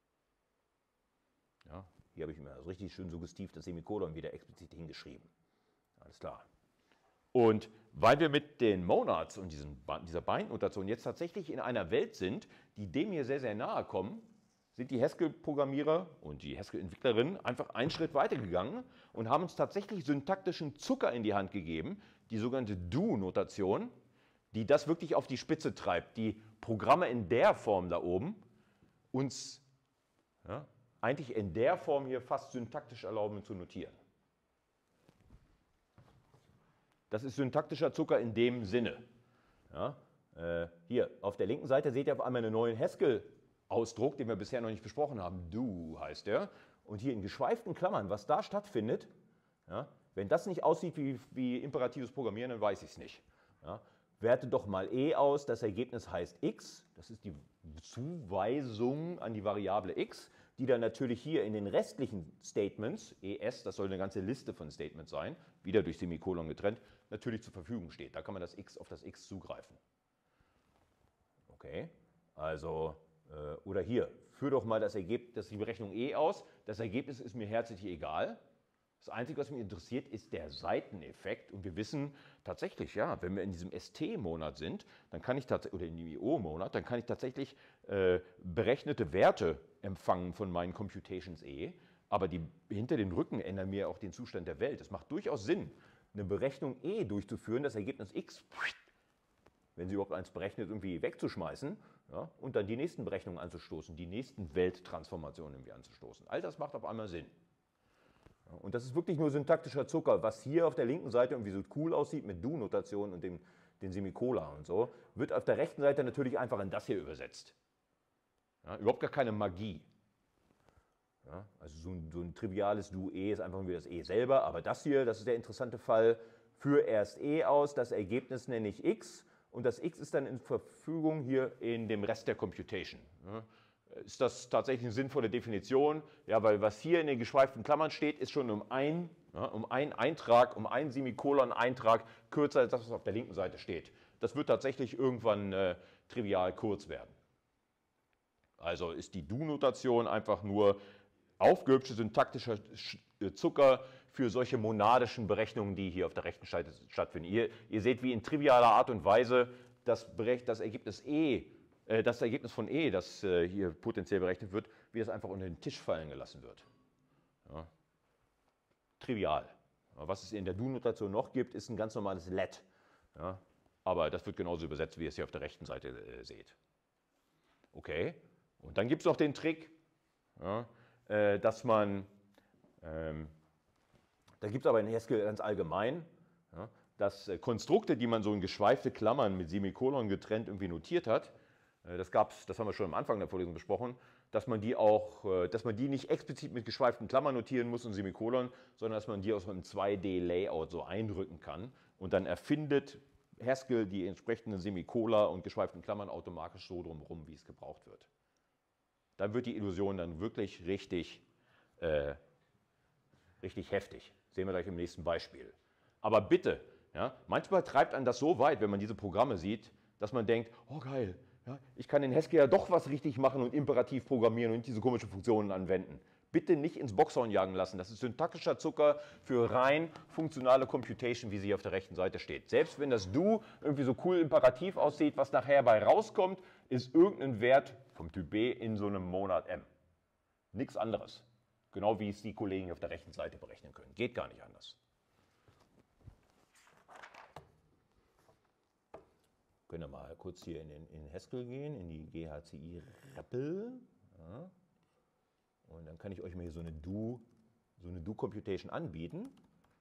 Ja, hier habe ich mir also richtig schön suggestiv das Semikolon wieder explizit hingeschrieben. Alles klar. Und weil wir mit den Monads und dieser Bind-Notation jetzt tatsächlich in einer Welt sind, die dem hier sehr, sehr nahe kommen, sind die Haskell-Programmierer und die Haskell-Entwicklerinnen einfach einen Schritt weitergegangen und haben uns tatsächlich syntaktischen Zucker in die Hand gegeben, die sogenannte Do-Notation, die das wirklich auf die Spitze treibt, die Programme in der Form da oben uns eigentlich in der Form hier fast syntaktisch erlauben zu notieren. Das ist syntaktischer Zucker in dem Sinne. Ja, hier auf der linken Seite seht ihr auf einmal einen neuen Haskell-Ausdruck, den wir bisher noch nicht besprochen haben. Do heißt der. Und hier in geschweiften Klammern, was da stattfindet, ja, wenn das nicht aussieht wie imperatives Programmieren, dann weiß ich es nicht. Ja, werte doch mal e aus, das Ergebnis heißt x, das ist die Zuweisung an die Variable x, die dann natürlich hier in den restlichen Statements, es, das soll eine ganze Liste von Statements sein, wieder durch Semikolon getrennt, natürlich zur Verfügung steht. Da kann man auf das x zugreifen. Okay, also, oder hier, führ doch mal die Berechnung e aus, das Ergebnis ist mir herzlich egal. Das Einzige, was mich interessiert, ist der Seiteneffekt. Und wir wissen tatsächlich, ja, wenn wir in diesem ST-Monat sind, dann kann ich oder in dem IO-Monat, dann kann ich tatsächlich berechnete Werte empfangen von meinen Computations E. Aber hinter den Rücken ändern mir auch den Zustand der Welt. Es macht durchaus Sinn, eine Berechnung E durchzuführen, das Ergebnis X, wenn sie überhaupt eins berechnet, irgendwie wegzuschmeißen, ja, und dann die nächsten Berechnungen anzustoßen, die nächsten Welttransformationen irgendwie anzustoßen. All das macht auf einmal Sinn. Und das ist wirklich nur syntaktischer Zucker. Was hier auf der linken Seite irgendwie so cool aussieht mit Do-Notation und den Semikola und so, wird auf der rechten Seite natürlich einfach in das hier übersetzt. Ja, überhaupt gar keine Magie. Ja, also so ein triviales Do-E ist einfach nur das E selber, aber das hier, das ist der interessante Fall, führ erst E aus, das Ergebnis nenne ich X und das x ist dann in Verfügung hier in dem Rest der Computation. Ist das tatsächlich eine sinnvolle Definition? Ja, weil was hier in den geschweiften Klammern steht, ist schon um einen Eintrag, um einen Semikolon-Eintrag kürzer als das, was auf der linken Seite steht. Das wird tatsächlich irgendwann trivial kurz werden. Also ist die Do-Notation einfach nur aufgehübschte syntaktischer Zucker für solche monadischen Berechnungen, die hier auf der rechten Seite stattfinden. Ihr seht, wie in trivialer Art und Weise das Ergebnis das Ergebnis von E, das hier potenziell berechnet wird, wie das einfach unter den Tisch fallen gelassen wird. Ja. Trivial. Was es in der Do-Notation noch gibt, ist ein ganz normales Let. Ja. Aber das wird genauso übersetzt, wie ihr es hier auf der rechten Seite seht. Okay, und dann gibt es noch den Trick, ja, dass man, da gibt es aber in Haskell ganz allgemein, ja, dass Konstrukte, die man so in geschweifte Klammern mit Semikolon getrennt irgendwie notiert hat, das haben wir schon am Anfang der Vorlesung besprochen, dass man die nicht explizit mit geschweiften Klammern notieren muss und Semikolon, sondern dass man die aus einem 2D-Layout so einrücken kann und dann erfindet Haskell die entsprechenden Semikola und geschweiften Klammern automatisch so drumherum, wie es gebraucht wird. Dann wird die Illusion dann wirklich richtig heftig. Sehen wir gleich im nächsten Beispiel. Aber bitte, ja, manchmal treibt einen das so weit, wenn man diese Programme sieht, dass man denkt, oh geil, ja, ich kann in Haskell ja doch was richtig machen und imperativ programmieren und diese komischen Funktionen anwenden. Bitte nicht ins Boxhorn jagen lassen. Das ist syntaktischer Zucker für rein funktionale Computation, wie sie hier auf der rechten Seite steht. Selbst wenn das Do irgendwie so cool imperativ aussieht, was nachher bei rauskommt, ist irgendein Wert vom Typ B in so einem Monad M. Nichts anderes. Genau wie es die Kollegen auf der rechten Seite berechnen können. Geht gar nicht anders. Können wir mal kurz hier in Haskell gehen, in die GHCI-REPL. Ja. Und dann kann ich euch mal hier so eine Do-Computation anbieten.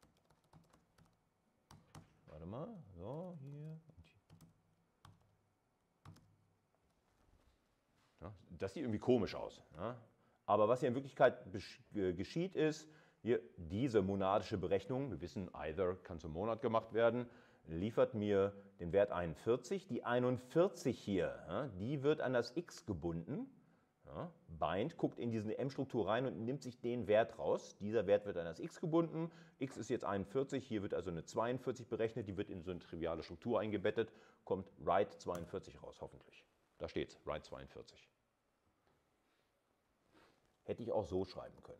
Warte mal, so, hier. Ja, das sieht irgendwie komisch aus. Ja. Aber was hier in Wirklichkeit geschieht ist, hier diese monadische Berechnung, wir wissen, either kann zum Monat gemacht werden, liefert mir den Wert 41. Die 41 hier, ja, die wird an das x gebunden. Ja, Bind guckt in diese M-Struktur rein und nimmt sich den Wert raus. Dieser Wert wird an das x gebunden. X ist jetzt 41, hier wird also eine 42 berechnet, die wird in so eine triviale Struktur eingebettet, kommt write 42 raus, hoffentlich. Da steht es, write 42. Hätte ich auch so schreiben können.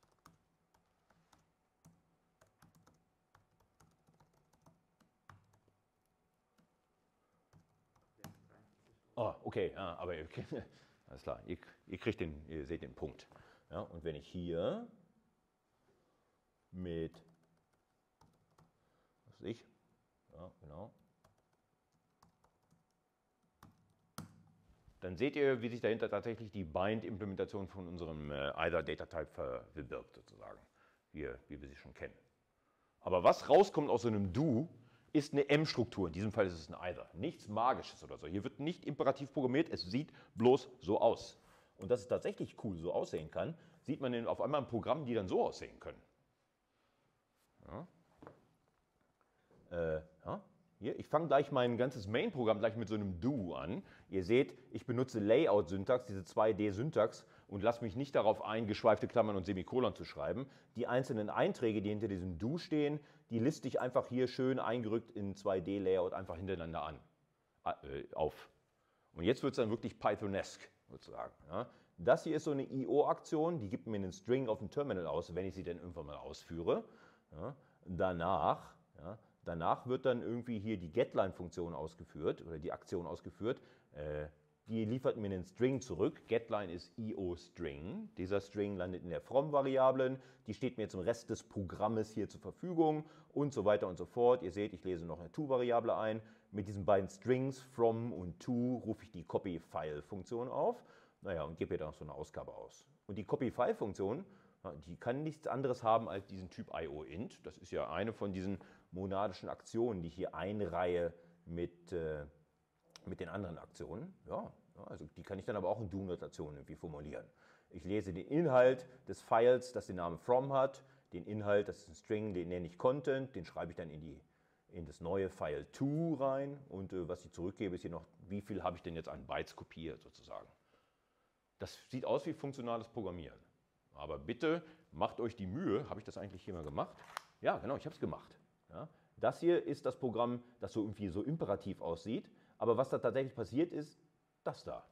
Oh, okay, ja, aber alles klar, ihr seht den Punkt. Ja, und wenn ich hier mit, was weiß ich, ja, genau, dann seht ihr, wie sich dahinter tatsächlich die Bind-Implementation von unserem either-Data-Type verbirgt, sozusagen, wie wir sie schon kennen. Aber was rauskommt aus so einem Do, ist eine M-Struktur. In diesem Fall ist es ein either. Nichts Magisches oder so. Hier wird nicht imperativ programmiert, es sieht bloß so aus. Und dass es tatsächlich cool so aussehen kann, sieht man auf einmal in Programmen, die dann so aussehen können. Ja. Ja. Hier, ich fange gleich mein ganzes Main-Programm gleich mit so einem Do an. Ihr seht, ich benutze Layout-Syntax, diese 2D-Syntax, und lasse mich nicht darauf ein, geschweifte Klammern und Semikolon zu schreiben. Die einzelnen Einträge, die hinter diesem Do stehen, die liste ich einfach hier schön eingerückt in 2D-Layout einfach hintereinander auf. Und jetzt wird es dann wirklich Pythonesque, sozusagen. Ja. Das hier ist so eine IO-Aktion, die gibt mir einen String auf dem Terminal aus, wenn ich sie denn irgendwann mal ausführe. Ja. Danach wird dann irgendwie hier die GetLine-Funktion ausgeführt oder die Aktion ausgeführt. Die liefert mir einen String zurück. GetLine ist IO-String. Dieser String landet in der From-Variablen. Die steht mir zum Rest des Programmes hier zur Verfügung und so weiter und so fort. Ihr seht, ich lese noch eine To-Variable ein. Mit diesen beiden Strings, From und To, rufe ich die Copy-File-Funktion auf. Naja, und gebe hier dann noch so eine Ausgabe aus. Und die Copy-File-Funktion, die kann nichts anderes haben als diesen Typ IO-Int. Das ist ja eine von diesen monadischen Aktionen, die ich hier einreihe mit den anderen Aktionen. Ja, also die kann ich dann aber auch in Do-Notation irgendwie formulieren. Ich lese den Inhalt des Files, das den Namen From hat, den Inhalt, das ist ein String, den nenne ich Content, den schreibe ich dann in in das neue File 2 rein und was ich zurückgebe, ist hier noch, wie viel habe ich denn jetzt an Bytes kopiert sozusagen. Das sieht aus wie funktionales Programmieren. Aber bitte macht euch die Mühe, habe ich das eigentlich hier mal gemacht? Ja, genau, ich habe es gemacht. Ja, das hier ist das Programm, das so irgendwie so imperativ aussieht, aber was da tatsächlich passiert ist, das da.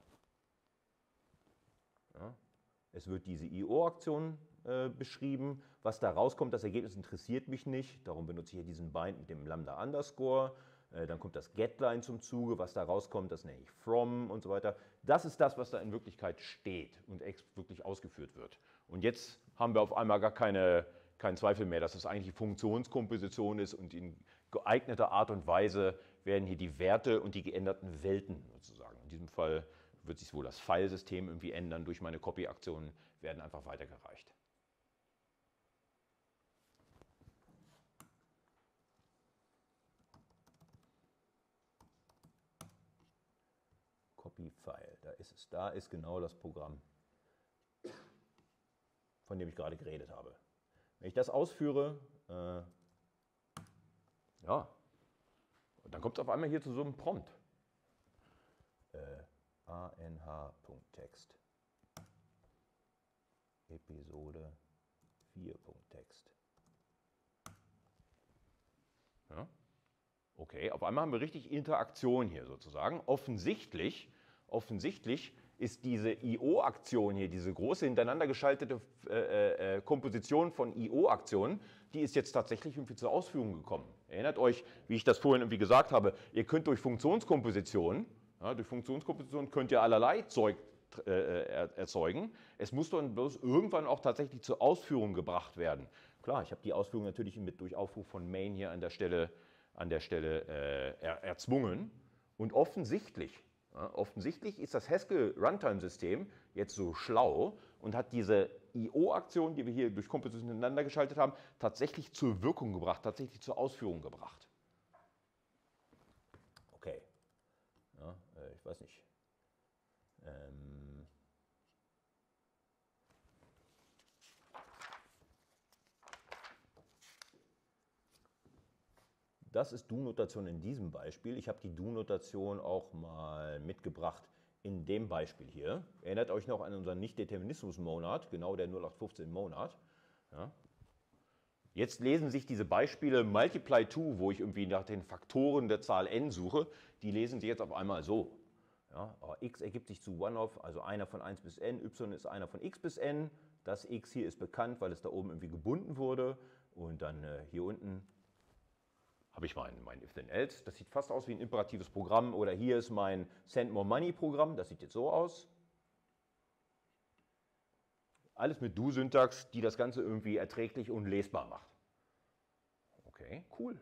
Ja, es wird diese IO-Aktion beschrieben. Was da rauskommt, das Ergebnis interessiert mich nicht. Darum benutze ich hier diesen Bind mit dem Lambda Underscore. Dann kommt das Getline zum Zuge. Was da rauskommt, das nenne ich from und so weiter. Das ist das, was da in Wirklichkeit steht und wirklich ausgeführt wird. Und jetzt haben wir auf einmal gar keinen Zweifel mehr, dass das eigentlich Funktionskomposition ist und in geeigneter Art und Weise werden hier die Werte und die geänderten Welten sozusagen. In diesem Fall wird sich wohl das Filesystem irgendwie ändern. Durch meine Copy-Aktionen werden einfach weitergereicht. Copy-File, da ist es. Da ist genau das Programm, von dem ich gerade geredet habe. Wenn ich das ausführe, ja, dann kommt es auf einmal hier zu so einem Prompt. anh.text Episode 4.text. Ja. Okay, auf einmal haben wir richtig Interaktion hier sozusagen. Offensichtlich ist diese IO-Aktion hier, diese große hintereinander geschaltete Komposition von IO-Aktionen, die ist jetzt tatsächlich irgendwie zur Ausführung gekommen. Erinnert euch, wie ich das vorhin irgendwie gesagt habe, ihr könnt durch Funktionskomposition könnt ihr allerlei Zeug erzeugen. Es muss dann bloß irgendwann auch tatsächlich zur Ausführung gebracht werden. Klar, ich habe die Ausführung natürlich durch Aufruf von main hier an der Stelle erzwungen. Und offensichtlich ist das Haskell Runtime-System jetzt so schlau und hat diese IO-Aktion, die wir hier durch Komposition hintereinander geschaltet haben, tatsächlich zur Wirkung gebracht, tatsächlich zur Ausführung gebracht. Okay. Ja, ich weiß nicht. Das ist Do-Notation in diesem Beispiel. Ich habe die Do-Notation auch mal mitgebracht in dem Beispiel hier. Erinnert euch noch an unseren Nicht-Determinismus-Monad, genau der 0815-Monad. Ja. Jetzt lesen sich diese Beispiele Multiply to, wo ich irgendwie nach den Faktoren der Zahl n suche, die lesen sich jetzt auf einmal so. Ja, x ergibt sich zu one of, also einer von 1 bis n, y ist einer von x bis n. Das x hier ist bekannt, weil es da oben irgendwie gebunden wurde. Und dann hier unten habe ich mein If-Then-Else. Das sieht fast aus wie ein imperatives Programm. Oder hier ist mein Send-More-Money-Programm. Das sieht jetzt so aus. Alles mit Do-Syntax, die das Ganze irgendwie erträglich und lesbar macht. Okay, cool.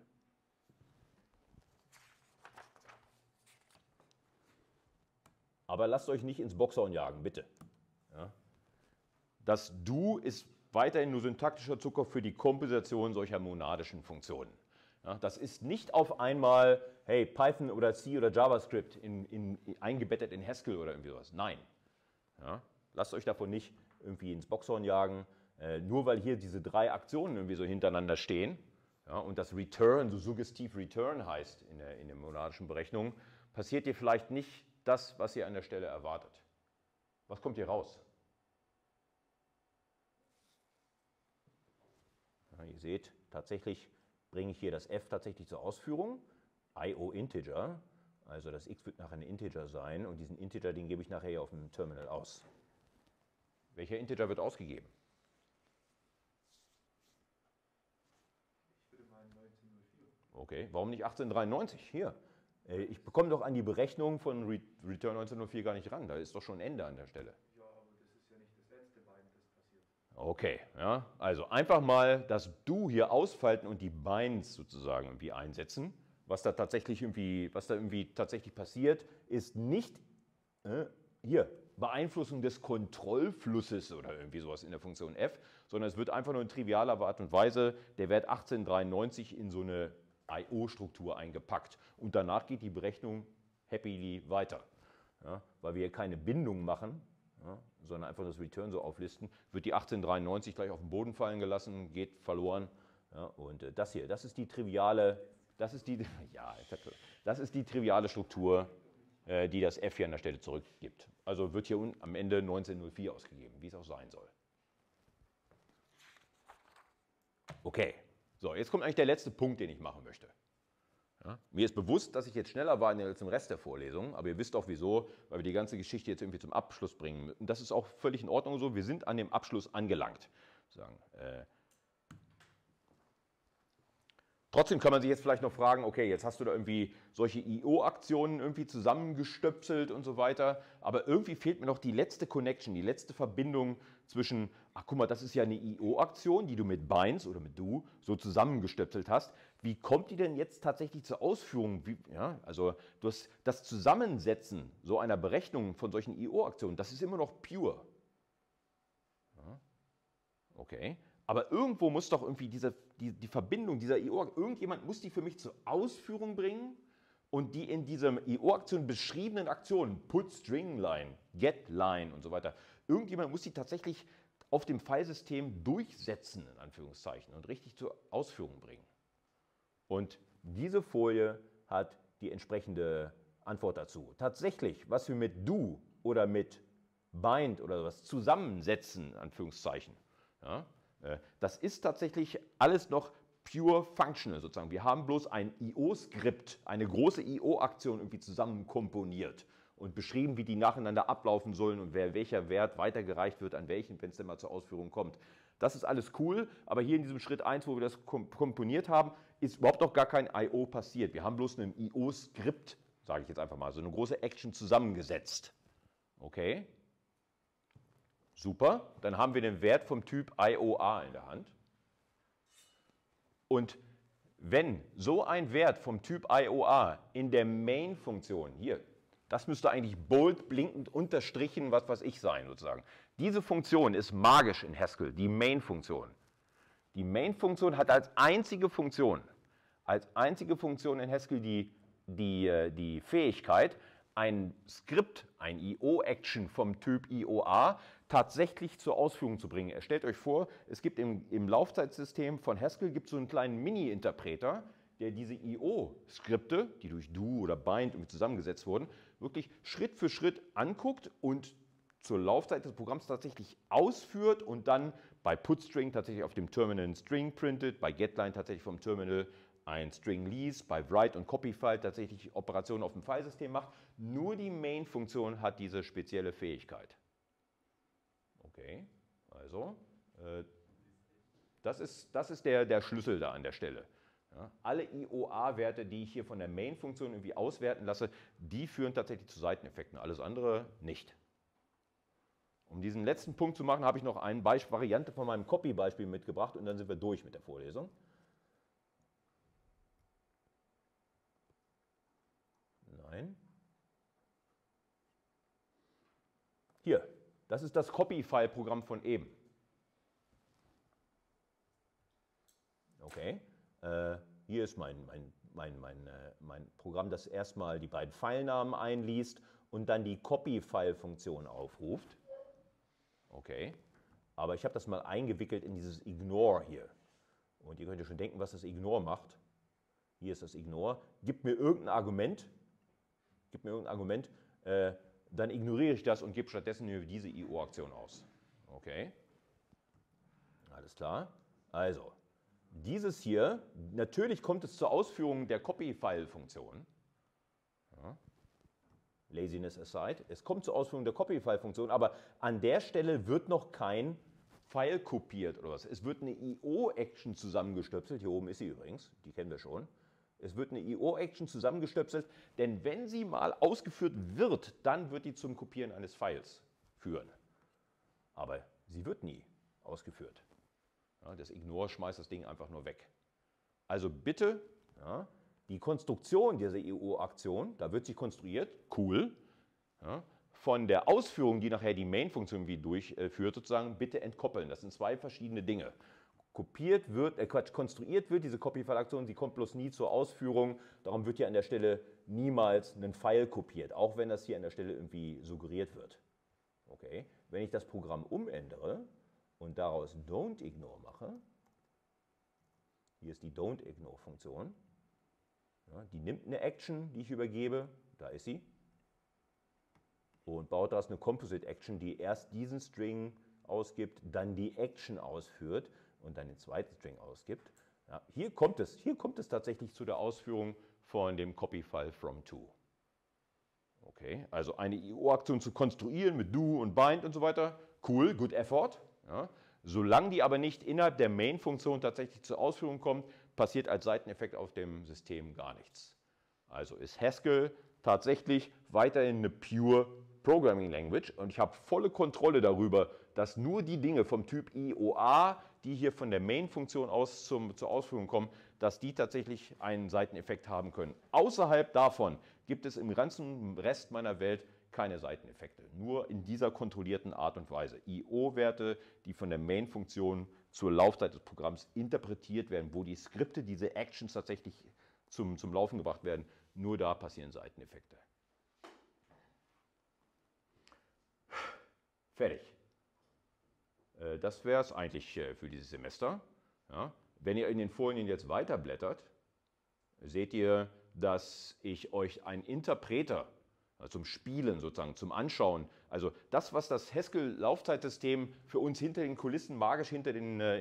Aber lasst euch nicht ins Boxhorn jagen, bitte. Ja. Das Do ist weiterhin nur syntaktischer Zucker für die Kompensation solcher monadischen Funktionen. Ja, das ist nicht auf einmal, hey, Python oder C oder JavaScript eingebettet in Haskell oder irgendwie sowas. Nein. Ja, lasst euch davon nicht irgendwie ins Boxhorn jagen. Nur weil hier diese 3 Aktionen irgendwie so hintereinander stehen, ja, und das Return so suggestiv Return heißt in der monadischen Berechnung, passiert hier vielleicht nicht das, was ihr an der Stelle erwartet. Was kommt hier raus? Ja, ihr seht, tatsächlich bringe ich hier das f tatsächlich zur Ausführung. IO Integer, also das x wird nachher ein Integer sein und diesen Integer, den gebe ich nachher hier auf dem Terminal aus. Welcher Integer wird ausgegeben? Ich würde meinen 1904. Okay, warum nicht 1893? Hier. Ich bekomme doch an die Berechnung von Return 1904 gar nicht ran. Da ist doch schon ein Ende an der Stelle. Ja, aber das ist ja nicht das letzte Bind, das passiert. Okay, ja, also einfach mal das Do hier ausfalten und die Binds sozusagen irgendwie einsetzen. Was da irgendwie tatsächlich passiert, ist nicht hier Beeinflussung des Kontrollflusses oder irgendwie sowas in der Funktion f, sondern es wird einfach nur in trivialer Art und Weise der Wert 1893 in so eine IO-Struktur eingepackt. Und danach geht die Berechnung happily weiter. Ja, weil wir hier keine Bindung machen, ja, sondern einfach das Return so auflisten, wird die 1893 gleich auf den Boden fallen gelassen, geht verloren. Ja, und das hier, das ist die triviale Das ist die, ja, das ist die triviale Struktur, die das F hier an der Stelle zurückgibt. Also wird hier am Ende 1904 ausgegeben, wie es auch sein soll. Okay, so, jetzt kommt eigentlich der letzte Punkt, den ich machen möchte. Ja, mir ist bewusst, dass ich jetzt schneller war als im Rest der Vorlesung, aber ihr wisst auch wieso, weil wir die ganze Geschichte jetzt irgendwie zum Abschluss bringen. Und das ist auch völlig in Ordnung so, wir sind an dem Abschluss angelangt. Trotzdem kann man sich jetzt vielleicht noch fragen, okay, jetzt hast du da irgendwie solche IO-Aktionen irgendwie zusammengestöpselt und so weiter, aber irgendwie fehlt mir noch die letzte Connection, die letzte Verbindung zwischen, ach guck mal, das ist ja eine IO-Aktion, die du mit Binds oder mit Do so zusammengestöpselt hast. Wie kommt die denn jetzt tatsächlich zur Ausführung? Ja, also das Zusammensetzen so einer Berechnung von solchen IO-Aktionen, das ist immer noch pure. Ja, okay. Aber irgendwo muss doch irgendwie die Verbindung dieser IO, irgendjemand muss die für mich zur Ausführung bringen und die in dieser IO-Aktion beschriebenen Aktionen, Put String Line, Get Line und so weiter, irgendjemand muss die tatsächlich auf dem Filesystem durchsetzen, in Anführungszeichen, und richtig zur Ausführung bringen. Und diese Folie hat die entsprechende Antwort dazu. Tatsächlich, was wir mit Do oder mit Bind oder was zusammensetzen, in Anführungszeichen, ja, das ist tatsächlich alles noch pure functional sozusagen. Wir haben bloß ein IO-Skript, eine große IO-Aktion irgendwie zusammen komponiert und beschrieben, wie die nacheinander ablaufen sollen und welcher Wert weitergereicht wird an welchen, wenn es denn mal zur Ausführung kommt. Das ist alles cool, aber hier in diesem Schritt 1, wo wir das komponiert haben, ist überhaupt noch gar kein IO passiert. Wir haben bloß ein IO-Skript, sage ich jetzt einfach mal, so eine große Action zusammengesetzt. Okay? Super, dann haben wir den Wert vom Typ IOA in der Hand. Und wenn so ein Wert vom Typ IOA in der Main-Funktion, hier, das müsste eigentlich bold, blinkend unterstrichen, was weiß ich sein sozusagen. Diese Funktion ist magisch in Haskell, die Main-Funktion. Die Main-Funktion hat als einzige Funktion in Haskell die Fähigkeit, ein Skript, ein IO-Action vom Typ IOA tatsächlich zur Ausführung zu bringen. Stellt euch vor, es gibt im Laufzeitsystem von Haskell gibt es so einen kleinen Mini-Interpreter, der diese IO-Skripte, die durch Do oder Bind irgendwie zusammengesetzt wurden, wirklich Schritt für Schritt anguckt und zur Laufzeit des Programms tatsächlich ausführt und dann bei PutString tatsächlich auf dem Terminal ein String printet, bei GetLine tatsächlich vom Terminal ein String liest, bei Write und CopyFile tatsächlich Operationen auf dem Filesystem macht. Nur die Main-Funktion hat diese spezielle Fähigkeit. Okay, also das ist der Schlüssel da an der Stelle. Ja, alle IOA-Werte, die ich hier von der Main-Funktion irgendwie auswerten lasse, die führen tatsächlich zu Seiteneffekten, alles andere nicht. Um diesen letzten Punkt zu machen, habe ich noch eine Variante von meinem Copy-Beispiel mitgebracht und dann sind wir durch mit der Vorlesung. Nein. Hier, das ist das Copy-File-Programm von eben. Okay, hier ist mein Programm, das erstmal die beiden Filenamen einliest und dann die Copy-File-Funktion aufruft. Okay, aber ich habe das mal eingewickelt in dieses Ignore hier. Und ihr könnt ja schon denken, was das Ignore macht. Hier ist das Ignore. Gib mir irgendein Argument, dann ignoriere ich das und gebe stattdessen diese IO-Aktion aus. Okay, alles klar. Also, dieses hier, natürlich kommt es zur Ausführung der Copy-File-Funktion. Ja. Laziness aside. Es kommt zur Ausführung der Copy-File-Funktion, aber an der Stelle wird noch kein File kopiert oder was. Es wird eine IO-Action zusammengestöpselt. Hier oben ist sie übrigens, die kennen wir schon. Es wird eine IO-Action zusammengestöpselt, denn wenn sie mal ausgeführt wird, dann wird die zum Kopieren eines Files führen. Aber sie wird nie ausgeführt. Ja, das Ignore schmeißt das Ding einfach nur weg. Also bitte, ja, die Konstruktion dieser IO-Aktion, da wird sie konstruiert, cool, ja, von der Ausführung, die nachher die Main-Funktion wie durchführt, sozusagen, bitte entkoppeln. Das sind zwei verschiedene Dinge. Konstruiert wird diese Copy-File-Aktion, sie kommt bloß nie zur Ausführung, darum wird hier an der Stelle niemals ein File kopiert, auch wenn das hier an der Stelle irgendwie suggeriert wird. Okay, wenn ich das Programm umändere und daraus Don't Ignore mache, hier ist die Don't Ignore-Funktion, Ja, die nimmt eine Action, die ich übergebe, da ist sie, und baut daraus eine Composite Action, die erst diesen String ausgibt, dann die Action ausführt und dann den zweiten String ausgibt. Ja, hier kommt es tatsächlich zu der Ausführung von dem Copy-File from to. Okay, also eine IO-Aktion zu konstruieren mit do und bind und so weiter, cool, good effort. Ja. Solange die aber nicht innerhalb der Main-Funktion tatsächlich zur Ausführung kommt, passiert als Seiteneffekt auf dem System gar nichts. Also ist Haskell tatsächlich weiterhin eine pure Programming Language und ich habe volle Kontrolle darüber, dass nur die Dinge vom Typ IOA, die hier von der Main-Funktion aus zur Ausführung kommen, dass die tatsächlich einen Seiteneffekt haben können. Außerhalb davon gibt es im ganzen Rest meiner Welt keine Seiteneffekte, nur in dieser kontrollierten Art und Weise. IO-Werte, die von der Main-Funktion zur Laufzeit des Programms interpretiert werden, wo die Skripte, diese Actions tatsächlich zum Laufen gebracht werden, nur da passieren Seiteneffekte. Fertig. Das wäre es eigentlich für dieses Semester. Ja. Wenn ihr in den Folien jetzt weiterblättert, seht ihr, dass ich euch einen Interpreter zum Spielen sozusagen, zum Anschauen, also das, was das Haskell-Laufzeitsystem für uns hinter den Kulissen, magisch hinter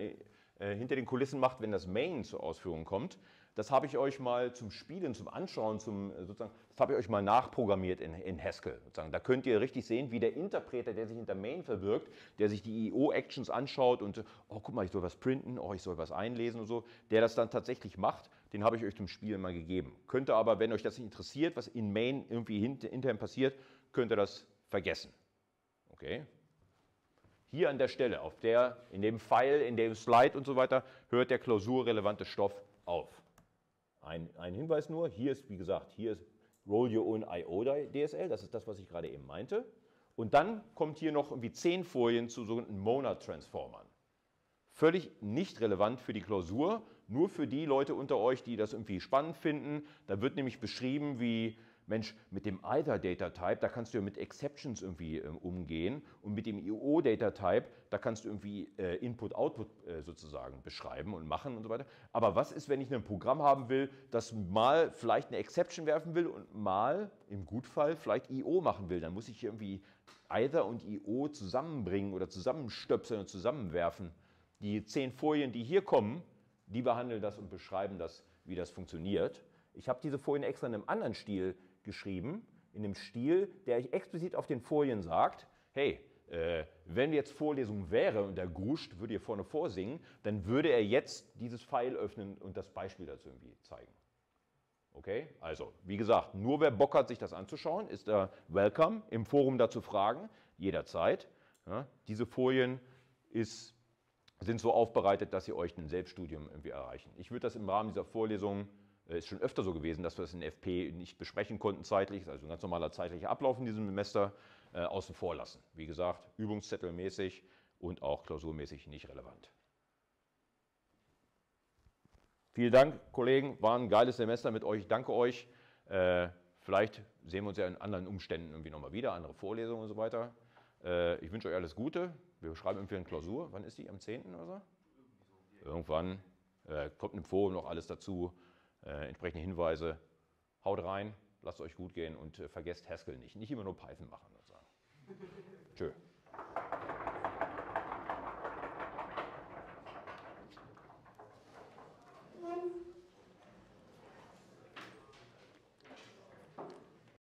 den Kulissen macht, wenn das Main zur Ausführung kommt, das habe ich euch mal zum Spielen, zum Anschauen, das habe ich euch mal nachprogrammiert in Haskell. Sozusagen. Da könnt ihr richtig sehen, wie der Interpreter, der sich hinter Main verbirgt, der sich die IO-Actions anschaut und, oh, guck mal, ich soll was printen, oh, ich soll was einlesen und so, der das dann tatsächlich macht, den habe ich euch zum Spielen mal gegeben. Könnt ihr aber, wenn euch das nicht interessiert, was in Main irgendwie intern passiert, könnt ihr das vergessen. Okay? Hier an der Stelle, in dem File, in dem Slide und so weiter, hört der klausurrelevante Stoff auf. Ein Hinweis nur, hier ist, wie gesagt, hier ist Roll Your Own IO DSL, das ist das, was ich gerade eben meinte. Und dann kommt hier noch irgendwie 10 Folien zu sogenannten Monad-Transformern. Völlig nicht relevant für die Klausur, nur für die Leute unter euch, die das irgendwie spannend finden. Da wird nämlich beschrieben, wie, Mensch, mit dem Either-Data-Type, da kannst du ja mit Exceptions irgendwie umgehen und mit dem IO-Data-Type, da kannst du irgendwie Input-Output sozusagen beschreiben und machen und so weiter. Aber was ist, wenn ich ein Programm haben will, das mal vielleicht eine Exception werfen will und mal, im Gutfall, vielleicht IO machen will? Dann muss ich irgendwie Either und IO zusammenbringen oder zusammenstöpseln und zusammenwerfen. Die 10 Folien, die hier kommen, die behandeln das und beschreiben das, wie das funktioniert. Ich habe diese Folien extra in einem anderen Stil geschrieben, in dem Stil, der euch explizit auf den Folien sagt, hey, wenn jetzt Vorlesung wäre und der Gruscht würde hier vorne vorsingen, dann würde er jetzt dieses File öffnen und das Beispiel dazu irgendwie zeigen. Okay, also wie gesagt, nur wer Bock hat, sich das anzuschauen, ist da welcome, im Forum dazu fragen, jederzeit. Ja, diese Folien sind so aufbereitet, dass sie euch ein Selbststudium irgendwie erreichen. Ich würde das im Rahmen dieser Vorlesung, ist schon öfter so gewesen, dass wir das in FP nicht besprechen konnten zeitlich, also ein ganz normaler zeitlicher Ablauf in diesem Semester, außen vor lassen. Wie gesagt, übungszettelmäßig und auch klausurmäßig nicht relevant. Vielen Dank, Kollegen, war ein geiles Semester mit euch, ich danke euch. Vielleicht sehen wir uns ja in anderen Umständen irgendwie nochmal wieder, andere Vorlesungen und so weiter. Ich wünsche euch alles Gute. Wir schreiben irgendwie eine Klausur. Wann ist die? Am 10. oder so? Irgendwann. Kommt im Forum noch alles dazu. Entsprechende Hinweise. Haut rein, lasst es euch gut gehen und vergesst Haskell nicht. Nicht immer nur Python machen. Tschö.